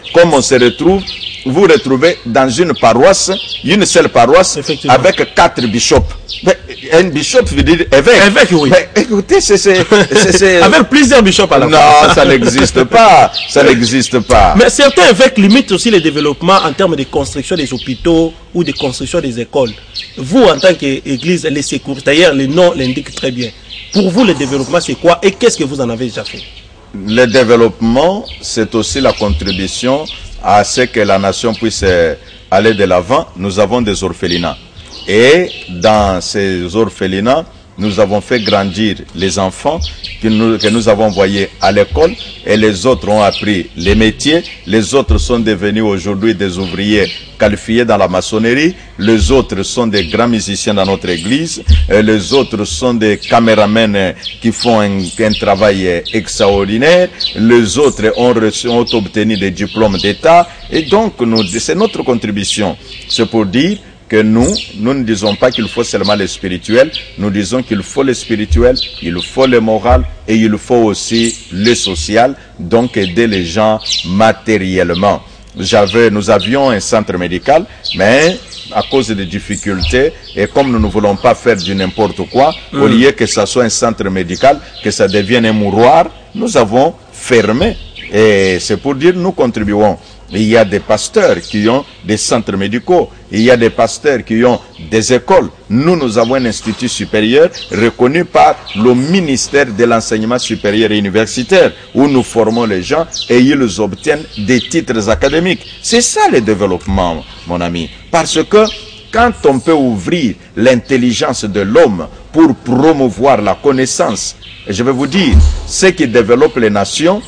comme on se retrouve, vous retrouvez dans une paroisse, une seule paroisse, avec quatre bishops. Mais un bishop veut dire évêque. Évêque, oui. Mais écoutez, c'est... Avec plusieurs bishops à la fois. Non, ça n'existe pas. Ça n'existe pas. Mais certains évêques limitent aussi le développement en termes de construction des hôpitaux ou de construction des écoles. Vous, en tant qu'église, les secours, d'ailleurs, le nom l'indique très bien. Pour vous, le développement, c'est quoi et qu'est-ce que vous en avez déjà fait? Le développement, c'est aussi la contribution à ce que la nation puisse aller de l'avant. Nous avons des orphelinats. Et dans ces orphelinats, nous avons fait grandir les enfants que nous, que nous avons envoyés à l'école et les autres ont appris les métiers. Les autres sont devenus aujourd'hui des ouvriers qualifiés dans la maçonnerie. Les autres sont des grands musiciens dans notre église. Et les autres sont des caméramens qui font un, un travail extraordinaire. Les autres ont, reçu, ont obtenu des diplômes d'État. Et donc, c'est notre contribution. C'est pour dire que nous, nous ne disons pas qu'il faut seulement le spirituel, nous disons qu'il faut le spirituel, il faut le moral et il faut aussi le social, donc aider les gens matériellement. J'avais, nous avions un centre médical, mais à cause des difficultés, et comme nous ne voulons pas faire du n'importe quoi, mmh. au lieu que ça soit un centre médical, que ça devienne un mouroir, nous avons fermé. Et c'est pour dire nous contribuons. Il y a des pasteurs qui ont des centres médicaux. Il y a des pasteurs qui ont des écoles. Nous, nous avons un institut supérieur reconnu par le ministère de l'enseignement supérieur et universitaire où nous formons les gens et ils obtiennent des titres académiques. C'est ça le développement, mon ami. Parce que quand on peut ouvrir l'intelligence de l'homme pour promouvoir la connaissance, et je vais vous dire, ce qui développe les nations,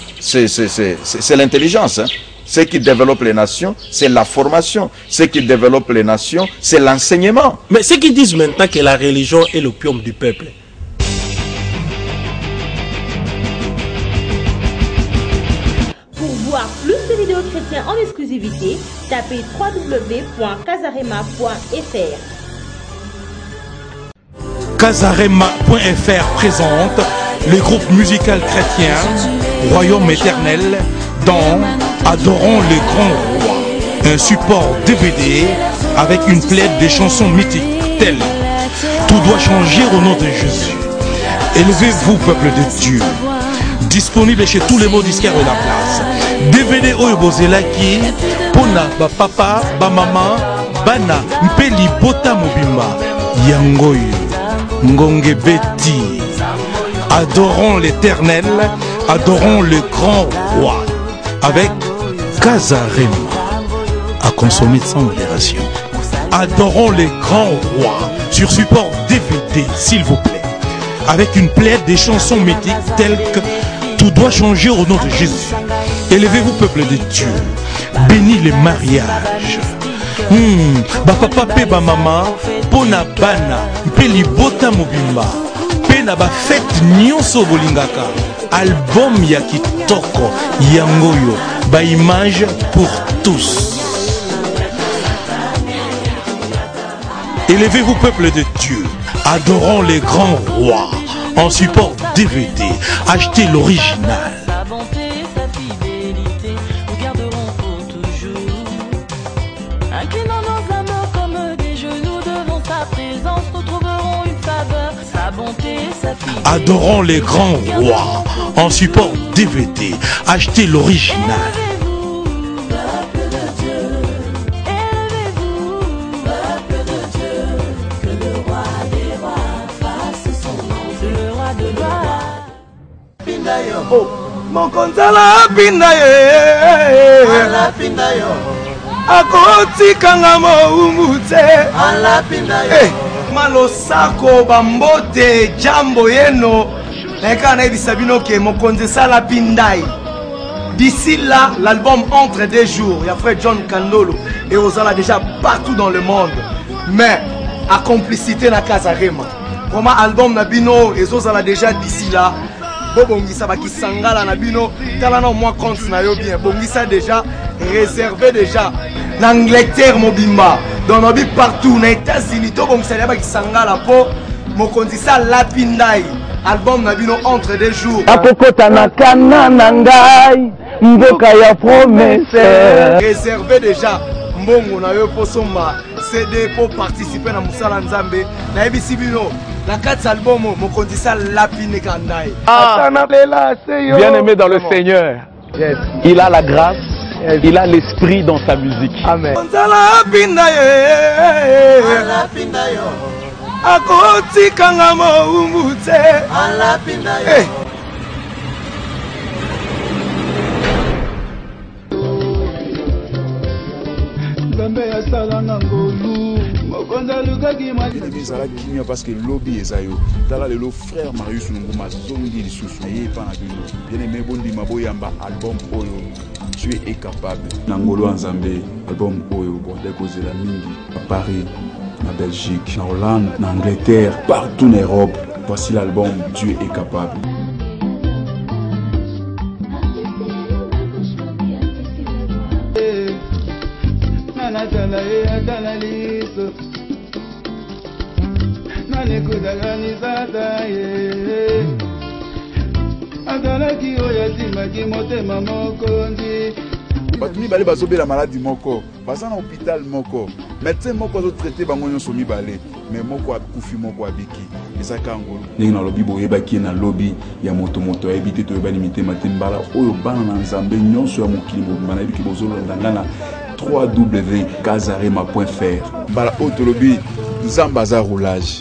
c'est l'intelligence. Hein? Ce qui développe les nations, c'est la formation. Ce qui développe les nations, c'est l'enseignement. Mais ceux qui disent maintenant que la religion est l'opium du peuple. Pour voir plus de vidéos chrétiennes en exclusivité, tapez w w w point casarema point f r. casarema point f r présente le groupe musical chrétien Royaume éternel dans Adorons le grand roi, un support D V D avec une plaide de chansons mythiques telles Tout doit changer au nom de Jésus. Élevez-vous, peuple de Dieu. Disponible chez tous les mots disquaires de la place. D V D Oyo Bozelaki, Pona, ba papa, ba maman, Bana, Mpeli, Bota Mobimba, Yangoyo, Ngonge Betty. Adorons l'éternel, adorons le grand roi. Avec Casarema, à consommer sans modération. Adorons les grands rois sur support D V D, s'il vous plaît. Avec une plaide des chansons mythiques telles que Tout doit changer au nom de Jésus. Élevez-vous, peuple de Dieu. Bénis les mariages. Hmm, ba papa pe ba mama, pona bana, peli bota mobimba. Pena ba fête nyonso bolingaka. Album ya kitoko yangoyo, ba image pour tous. Élevez-vous, peuple de Dieu, adorons les grands rois. En support D V D, achetez l'original. Sa bonté, sa fidélité, nous garderons pour toujours. Inclinant nos âmes comme des genoux devant sa présence, nous trouverons une faveur. Sa bonté, sa fidélité. Adorons les grands rois. En support D V D, achetez l'original. Oh, mon konzala pinda ye, ala pinda yo. Akoti kanga mo umute, ala pinda yo. Eh, malosako bambote jambo yeno. Neka na bisabino ke mon konzala pinda ye. D'ici là, l'album entre des jours. Il y a frère John Kandolo et Ozala déjà partout dans le monde. Mais à complicité na Casarema. Comment album Nabino et Ozala déjà d'ici là. Bongisa bakisangala na bino tala na moi compte na yo bien bongisa déjà réservé déjà na Angleterre mobimba dans nos villes partout na États-Unis to bongisa bakisangala po mokondisa lapindai album na bino entre des jours akokota na kana na ngai mboka ya promesse. Réservé déjà mbongo na yo posomba C D pour participer na musala nzambe na ebisi bino la quatre album mokonzi sa lapine kandai. Bien aimé dans le Seigneur. Yes. Il a la grâce. Yes. Il a l'esprit dans sa musique. Amen. Akoti kangamo umute alapinda yo. Parce que lobby est ayo. Tala le frère Marius Nunguma zongi li susu ye pa na bino. Bien aimé bondi maboyamba album oyo. Tu es capable. Nangolo Nzambe album oyo bordel cause la mingi à Paris, en Belgique, en Hollande, en Angleterre, partout en Europe. Voici l'album Dieu est capable. Batumi balé bazobe la maladie moko, baza na hôpital moko, médecin moko zo traité bango nyonso mibale, mais moko akufi moko abiki. Ezaka ngolo. Ningi na lobby boye baki na lobby ya moto moto ebité to ba limité matembala oyo bana na Nzambe nyonso ya mokili bo bana ebiki bozolo ndanga w w w point kazarema point f r. Bala auto lobby Nzamba za roulage.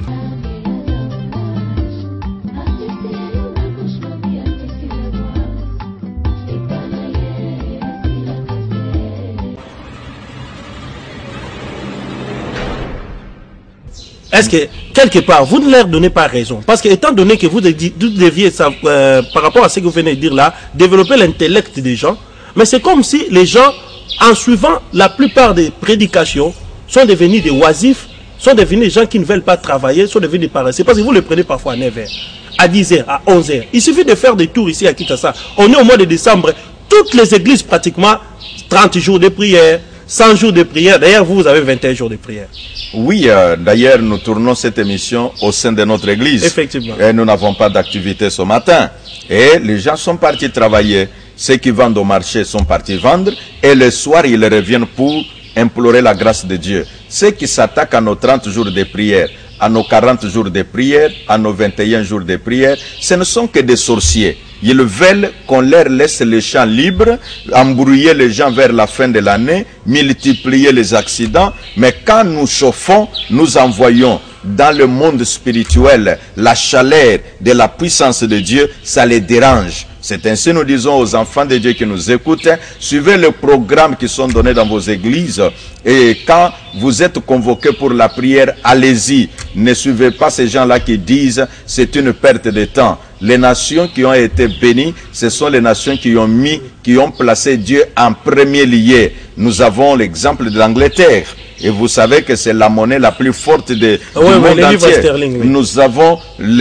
Est-ce que, quelque part, vous ne leur donnez pas raison? Parce que, étant donné que vous deviez, euh, par rapport à ce que vous venez de dire là, développer l'intellect des gens, mais c'est comme si les gens, en suivant la plupart des prédications, sont devenus des oisifs, sont devenus des gens qui ne veulent pas travailler, sont devenus des paresseux. Parce que vous les prenez parfois à neuf heures, à dix heures, à onze heures. Il suffit de faire des tours ici à Kinshasa. On est au mois de décembre. Toutes les églises, pratiquement, trente jours de prière, cent jours de prière. D'ailleurs, vous, vous avez vingt et un jours de prière. Oui, euh, d'ailleurs, nous tournons cette émission au sein de notre église. Effectivement. Et nous n'avons pas d'activité ce matin. Et les gens sont partis travailler. Ceux qui vendent au marché sont partis vendre. Et le soir, ils reviennent pour implorer la grâce de Dieu. Ceux qui s'attaquent à nos trente jours de prière, à nos quarante jours de prière, à nos vingt et un jours de prière, ce ne sont que des sorciers. Ils veulent qu'on leur laisse les champs libres, embrouiller les gens vers la fin de l'année, multiplier les accidents. Mais quand nous chauffons, nous envoyons dans le monde spirituel la chaleur de la puissance de Dieu, ça les dérange. C'est ainsi nous disons aux enfants de Dieu qui nous écoutent, suivez le programme qui sont donnés dans vos églises. Et quand vous êtes convoqués pour la prière, allez-y. Ne suivez pas ces gens-là qui disent c'est une perte de temps. Les nations qui ont été bénies, ce sont les nations qui ont mis, qui ont placé Dieu en premier lieu. Nous avons l'exemple de l'Angleterre. Et vous savez que c'est la monnaie la plus forte de, ah ouais, du monde entier. Sterling, oui. Nous avons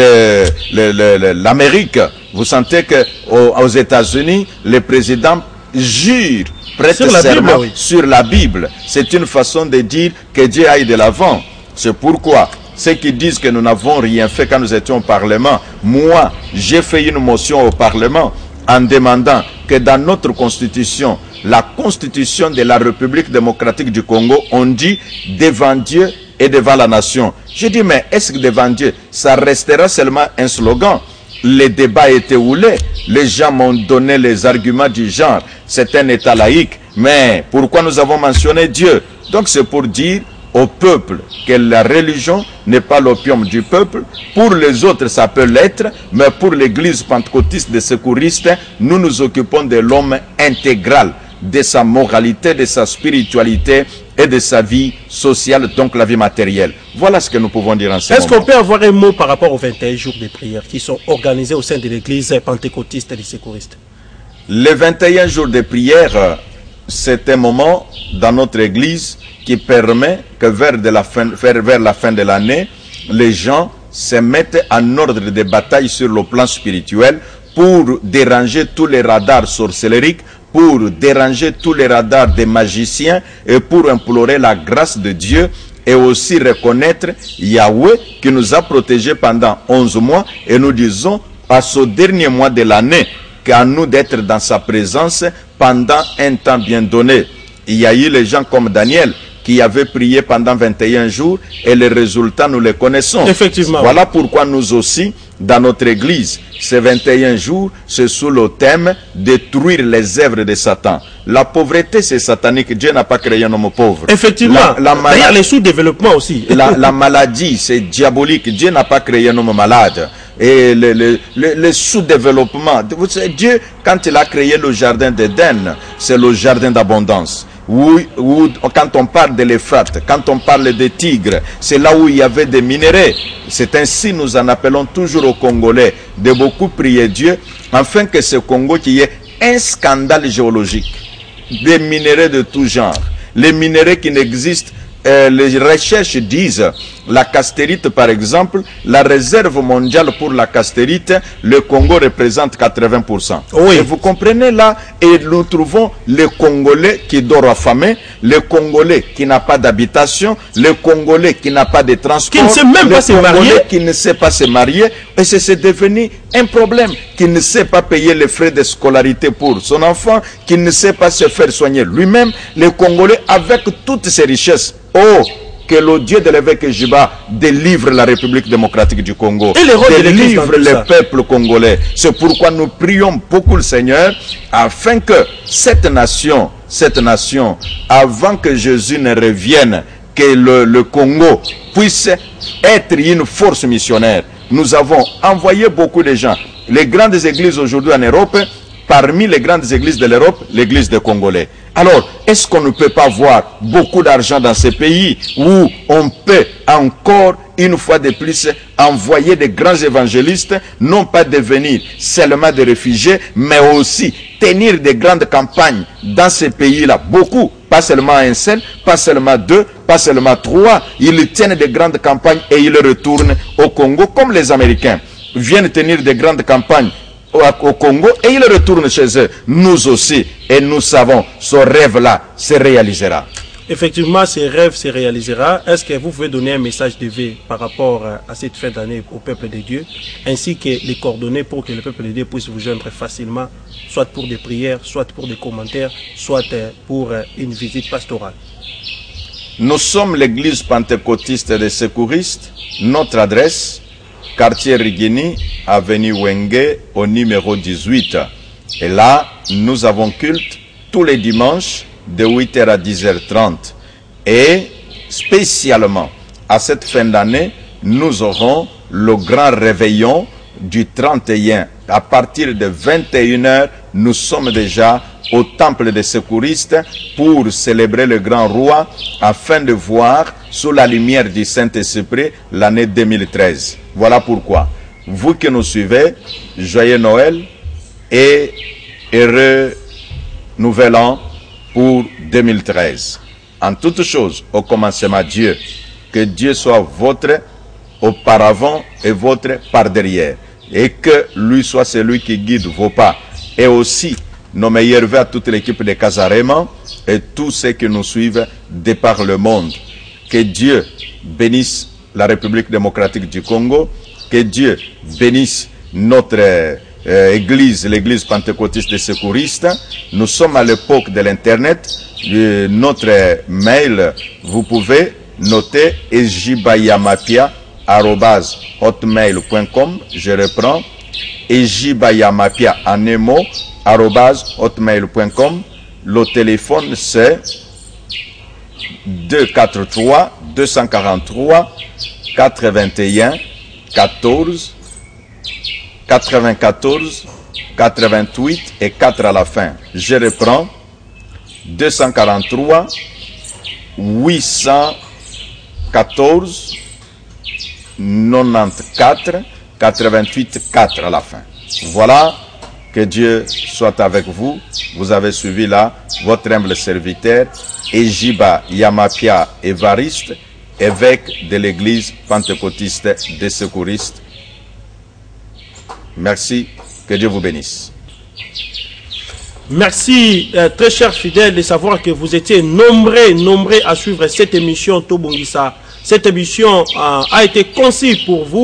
l'Amérique. Vous sentez que aux, aux États-Unis, le président jure, prête sur la serment Bible, oui. sur la Bible. C'est une façon de dire que Dieu aille de l'avant. C'est pourquoi ceux qui disent que nous n'avons rien fait quand nous étions au Parlement, moi, j'ai fait une motion au Parlement en demandant que dans notre constitution, la constitution de la République démocratique du Congo, on dit devant Dieu et devant la nation. Je dis, mais est-ce que devant Dieu, ça restera seulement un slogan? Les débats étaient houlés. Les gens m'ont donné les arguments du genre. C'est un État laïque. Mais pourquoi nous avons mentionné Dieu? Donc c'est pour dire au peuple que la religion n'est pas l'opium du peuple. Pour les autres, ça peut l'être. Mais pour l'église pentecôtiste des secouristes, nous nous occupons de l'homme intégral, de sa moralité, de sa spiritualité et de sa vie sociale, donc la vie matérielle. Voilà ce que nous pouvons dire en ce moment. Est-ce qu'on peut avoir un mot par rapport aux vingt et un jours de prière qui sont organisés au sein de l'église pentecôtiste et des secouristes? Les vingt et un jours de prière, c'est un moment dans notre église qui permet que vers, de la, fin, vers, vers la fin de l'année, les gens se mettent en ordre de bataille sur le plan spirituel pour déranger tous les radars sorcellériques, pour déranger tous les radars des magiciens et pour implorer la grâce de Dieu et aussi reconnaître Yahweh qui nous a protégés pendant onze mois. Et nous disons à ce dernier mois de l'année que qu'à nous d'être dans sa présence pendant un temps bien donné. Il y a eu les gens comme Daniel qui avaient prié pendant vingt et un jours et les résultats nous les connaissons. Effectivement. Voilà pourquoi nous aussi, dans notre église, ces vingt et un jours, c'est sous le thème détruire les œuvres de Satan. La pauvreté, c'est satanique. Dieu n'a pas créé un homme pauvre. Effectivement. La, la D'ailleurs, les sous-développement aussi. La, la maladie, c'est diabolique. Dieu n'a pas créé un homme malade. Et le, le, le, le sous-développement. Dieu, quand il a créé le jardin d'Éden, c'est le jardin d'abondance. Où, où, quand on parle de l'Euphrate, quand on parle des tigres, c'est là où il y avait des minéraux. C'est ainsi nous en appelons toujours aux Congolais de beaucoup prier Dieu, afin que ce Congo qui ait un scandale géologique, des minéraux de tout genre, les minéraux qui n'existent. Euh, les recherches disent, la castérite par exemple, la réserve mondiale pour la castérite, le Congo représente quatre-vingts pour cent. Oui. Et vous comprenez là, et nous trouvons le Congolais qui dort affamé, le Congolais qui n'a pas d'habitation, le Congolais qui n'a pas de transport, qui ne sait même pas se marier, qui ne sait pas se marier, et c'est devenu un problème, qui ne sait pas payer les frais de scolarité pour son enfant, qui ne sait pas se faire soigner lui-même, le Congolais avec toutes ses richesses. Oh, que le Dieu de l'évêque Jiba délivre la République démocratique du Congo, et les rôles délivre de le peuple congolais. C'est pourquoi nous prions beaucoup le Seigneur, afin que cette nation, cette nation, avant que Jésus ne revienne, que le, le Congo puisse être une force missionnaire. Nous avons envoyé beaucoup de gens. Les grandes églises aujourd'hui en Europe, parmi les grandes églises de l'Europe, l'église des Congolais. Alors, est-ce qu'on ne peut pas voir beaucoup d'argent dans ces pays où on peut encore, une fois de plus, envoyer des grands évangélistes, non pas devenir seulement des réfugiés, mais aussi tenir des grandes campagnes dans ces pays-là, beaucoup, pas seulement un seul, pas seulement deux, pas seulement trois, ils tiennent des grandes campagnes et ils retournent au Congo, comme les Américains viennent tenir des grandes campagnes au Congo et ils retournent chez eux. Nous aussi, et nous savons, ce rêve-là se réalisera. Effectivement, ce rêve se réalisera. Est-ce que vous pouvez donner un message de V par rapport à cette fin d'année au peuple de Dieu, ainsi que les coordonnées pour que le peuple de Dieu puisse vous joindre facilement, soit pour des prières, soit pour des commentaires, soit pour une visite pastorale? Nous sommes l'église pentecôtiste des secouristes. Notre adresse, quartier Rigini, avenue Wenge, au numéro dix-huit. Et là, nous avons culte tous les dimanches de huit heures à dix heures trente. Et spécialement, à cette fin d'année, nous aurons le grand réveillon du trente et un. À partir de vingt et une heures, nous sommes déjà au temple des secouristes pour célébrer le grand roi, afin de voir sous la lumière du Saint-Esprit l'année deux mille treize. Voilà pourquoi, vous qui nous suivez, joyeux Noël et heureux Nouvel An pour deux mille treize. En toutes choses, au commencement, Dieu, que Dieu soit votre auparavant et votre par derrière, et que lui soit celui qui guide vos pas, et aussi nos meilleurs vœux à toute l'équipe de Casarema et tous ceux qui nous suivent de par le monde. Que Dieu bénisse la République démocratique du Congo, que Dieu bénisse notre euh, église, l'église pentecôtiste des secouristes. Nous sommes à l'époque de l'Internet. Euh, notre mail, vous pouvez noter ejibayamapia arobase hotmail point com. Je reprends, ejibayamapia en un mot, arobase hotmail point com. Le téléphone c'est deux cent quatre-vingt-trois, deux cent quarante-trois, quatre-vingt-un, quatorze, quatre-vingt-quatorze, quatre-vingt-huit et quatre à la fin. Je reprends, deux cent quarante-trois, huit cent quatorze, quatre-vingt-quatorze, quatre-vingt-huit, quatre à la fin. Voilà, que Dieu soit avec vous. Vous avez suivi là votre humble serviteur, Ejiba Yamapia Évariste, évêque de l'église pentecôtiste des secouristes. Merci, que Dieu vous bénisse. Merci, euh, très chers fidèles, de savoir que vous étiez nombreux, nombreux à suivre cette émission Tobongisa. Cette émission euh, a été conçue pour vous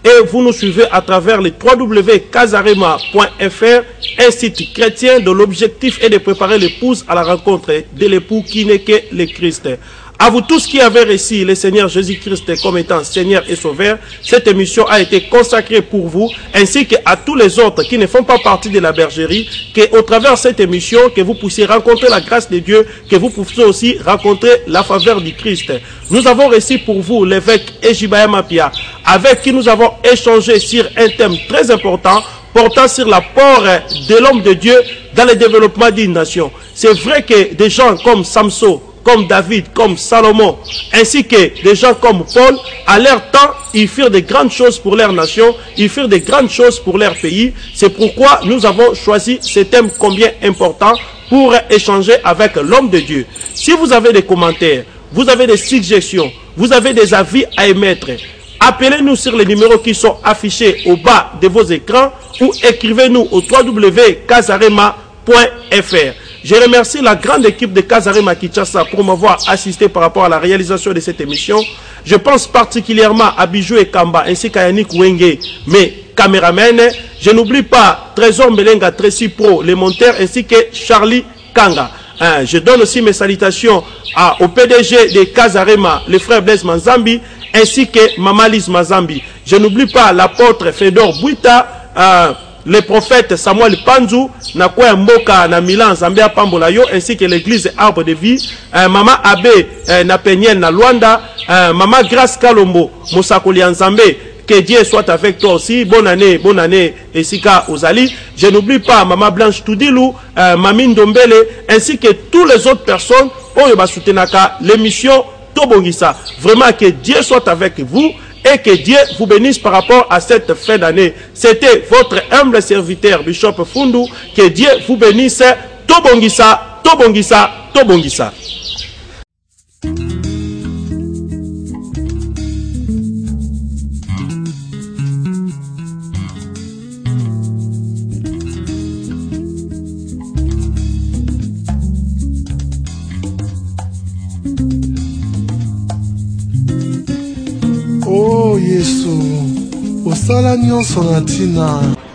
et vous nous suivez à travers le w w w point casarema point f r, un site chrétien dont l'objectif est de préparer l'épouse à la rencontre de l'époux qui n'est que le Christ. À vous tous qui avez reçu le Seigneur Jésus-Christ comme étant Seigneur et Sauveur, cette émission a été consacrée pour vous, ainsi qu'à tous les autres qui ne font pas partie de la bergerie, qu'au travers de cette émission, que vous puissiez rencontrer la grâce de Dieu, que vous puissiez aussi rencontrer la faveur du Christ. Nous avons reçu pour vous l'évêque Ejibaya Mapia, avec qui nous avons échangé sur un thème très important, portant sur l'apport de l'homme de Dieu dans le développement d'une nation. C'est vrai que des gens comme Samson, comme David, comme Salomon, ainsi que des gens comme Paul, à leur temps, ils firent de grandes choses pour leur nation, ils firent de grandes choses pour leur pays. C'est pourquoi nous avons choisi ce thème combien important pour échanger avec l'homme de Dieu. Si vous avez des commentaires, vous avez des suggestions, vous avez des avis à émettre, appelez-nous sur les numéros qui sont affichés au bas de vos écrans ou écrivez-nous au w w w point casarema point f r. Je remercie la grande équipe de Casarema Kinshasa pour m'avoir assisté par rapport à la réalisation de cette émission. Je pense particulièrement à Bijou et Kamba ainsi qu'à Yannick Wenge, mes caméramens. Je n'oublie pas Trésor Melenga Tracy Pro, les monteurs, ainsi que Charlie Kanga. Hein, je donne aussi mes salutations à, au P D G de Casarema, le frère Blaise Manzambi, ainsi que Mama Lise Mazambi. Je n'oublie pas l'apôtre Fedor Bouita, euh, le prophète Samuel Panzou, na kwa mboka na Milan Zambia Pambolayo, ainsi que l'église Arbre de Vie, euh, Mama Abbé euh, na Penyel na Luanda, euh, Mama Grace Kalombo, Moussakoli Nzambe, que Dieu soit avec toi aussi, bonne année, bonne année, Esika Ozali. Je n'oublie pas Mama Blanche Toudilou, euh, Mamine Dombele, ainsi que toutes les autres personnes, Oyo Basutenaka, l'émission Tobongisa. Vraiment que Dieu soit avec vous. Et que Dieu vous bénisse par rapport à cette fin d'année. C'était votre humble serviteur, Bishop Fundu. Que Dieu vous bénisse. Tobongisa, Tobongisa, Tobongisa. Oh Yesu, osala nyonso na ntina.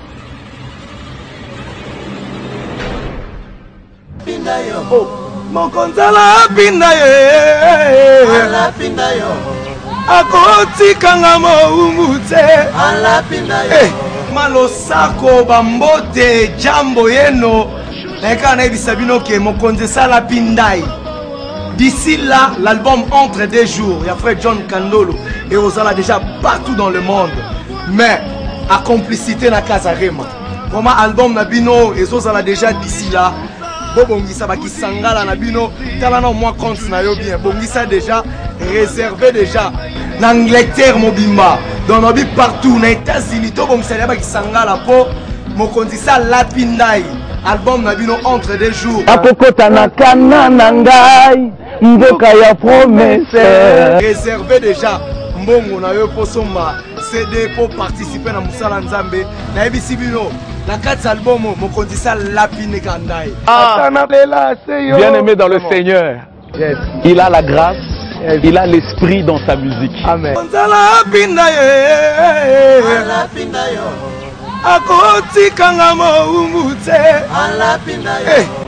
Oh, mokonzala pinda ye. Ala pinda yo. Akoti kanga mo umute. Ala pinda yo. Eh, malosako bambote jambo yeno. Eka na bisabino ke mokonzala pindai. D'ici là, l'album entre des jours. Il y a frère John Kandolo et Osala déjà partout dans le monde. Mais à complicité na Casarema. Comment album Nabino et Osala déjà d'ici là. Bobongisa baki sangala Nabino. Talana moi compte na yo bien. Bongisa déjà réservé déjà. L'Angleterre mobimba. Dans nos pays partout. Na États-Unis. To bongisa baki sangala po. Mokondisa lapindai. Album Nabino entre des jours. Akokota na kana nangai. Mboka ya promesse. Réservé déjà mbongo na yo posomba C D pour participer na musala nzambe na ebisi bino na quatre albums mokondisa lapine kandai. Ah, bien aimé dans le Seigneur. Yes. Il a la grâce, yes. Il a l'esprit dans sa musique. Amen. Nzala pinda ye. Ala pinda yo. Akoti kanga mo umute. Ala pinda yo. Hey.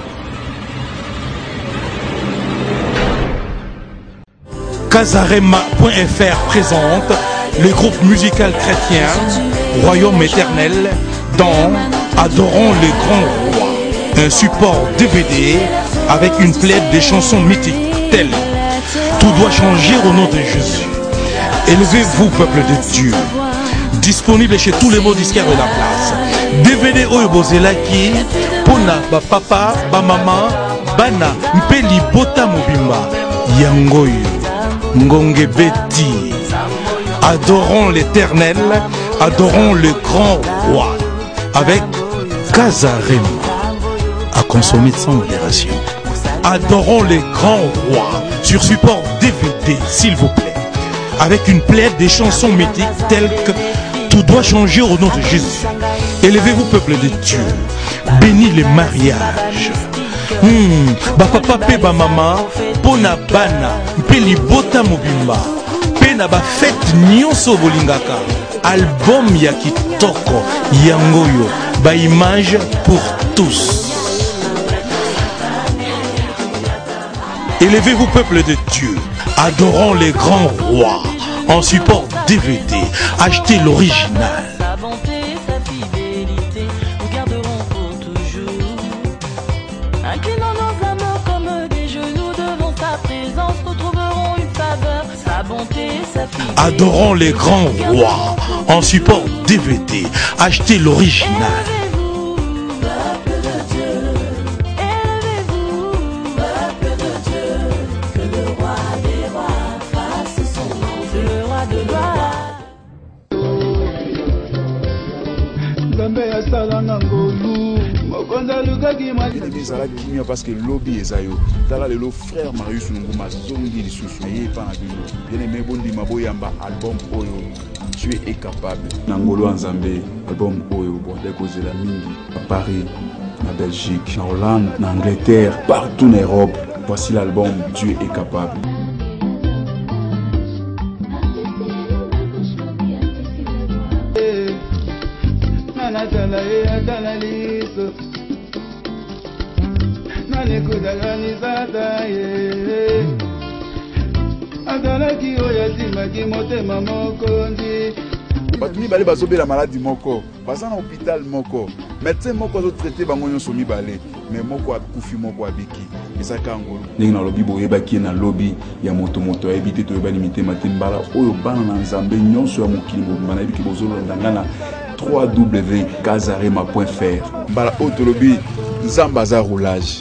Casarema point f r présente le groupe musical chrétien Royaume éternel dans Adorons le grand roi, un support D V D avec une plaide de chansons mythiques telles Tout doit changer au nom de Jésus. Élevez-vous, peuple de Dieu. Disponible chez tous les mots disquaires de la place. D V D Oyo Bozelaki, Pona, ba papa, ba maman, Bana, Mpeli Bota Mobimba, Yangoyo, Ngonge Beti. Adorons l'Éternel, adorons le grand roi, avec Casarema, à consommer sans modération. Adorons le grand roi, sur support D V D, s'il vous plaît, avec une plaide des chansons mythiques telles que Tout doit changer au nom de Jésus. Élevez-vous, peuple de Dieu, bénis les mariages. Hmm, ba papa pe ba maman, pona bana, pe li bota mobimba, pe na ba fête nyonso bolingaka. album ya kitoko yangoyo ba image pour tous. Élevez-vous peuple de Dieu, adorons les grands rois. En support D V D, achetez l'original. Sa bonté, sa fidélité, nous garderons pour toujours. Inclinons nos âmes comme des genoux devant sa présence, nous trouverons une faveur. Sa bonté, sa fidélité. Adorons les grands rois. En support D V D, achetez l'original. ezala kimia parce que lobby eza yo tala lelo frère Marius Nunguma zongi lisusu ye pa na bino bien aimé bondima boyamba album oyo tu es capable na ngolo nzambe album oyo borde kozela mingi à Paris, na Belgique, na Hollande, na Angleterre, partout en Europe. Voici l'album Dieu est capable. bato mibale bazobela maladi moko baza na hôpital moko médecin moko azotraite bango nyonso mibale mais moko akufi moko abiki ezaka ngolo ndenge nalobi boyebaki ye na lobi ya moto moto ayebi te toyebani mitema te mbala oyo bana na nzambe nyonso ya mokili mobimba nayebiki bozolanda nga na w w w point kazarema point f r mbala oyo tolobi nzambe aza roulage.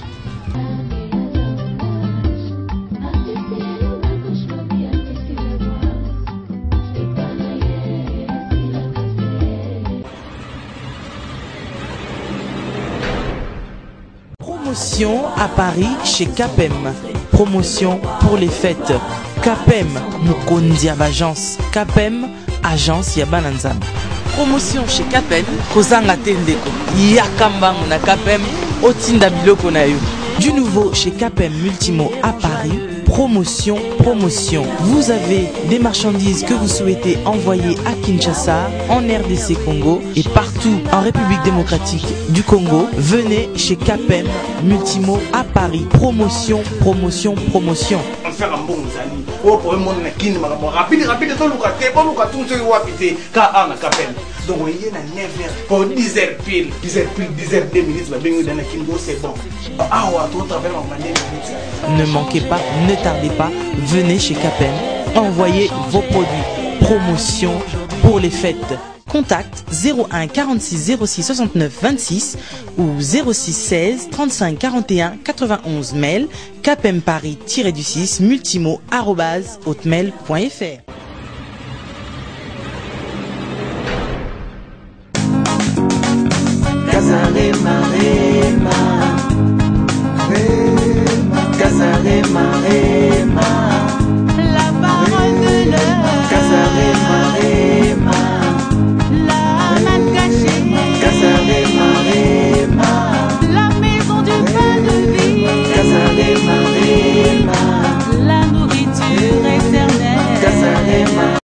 Promotion à Paris chez Capem. Promotion pour les fêtes. Capem, Mukondia Agence. Capem, Agence Yabananzam. Promotion chez Capem. Kozanga Tendeko. Yakambangu na Capem. Otinda Biloko na yo. Du nouveau chez Capem Multimo à Paris. Promotion, promotion. Vous avez des marchandises que vous souhaitez envoyer à Kinshasa, en R D C Congo et partout en République démocratique du Congo. Venez chez Capem Multimo à Paris. Promotion, promotion, promotion. Faire un bon ami. Oh, pour le monde, rapide, rapide, tout le cas, bon, le cas, tout ce qui va habiter, car on a Capem. Donc, il y a neuf heures pour dix heures pile, dix heures pile, dix heures deux minutes, mais bien, dans le Kingo, c'est bon. Ah, ouais, tout à fait, on va dire. Ne manquez pas, ne tardez pas, venez chez Capem, envoyez vos produits. Promotion pour les fêtes. Contact zéro un quarante-six zéro six soixante-neuf vingt-six ou zéro six seize trente-cinq quarante et un quatre-vingt-onze. Mail capempari-du-six multimo arobase hotmail point fr. Kazarema, Rema, Rema, Kazarema, Rema, la parole de l'heure. Kazarema, Rema, la main cachée. Kazarema, Rema, la maison du pain de vie. Kazarema, Rema, la nourriture éternelle. Kazarema.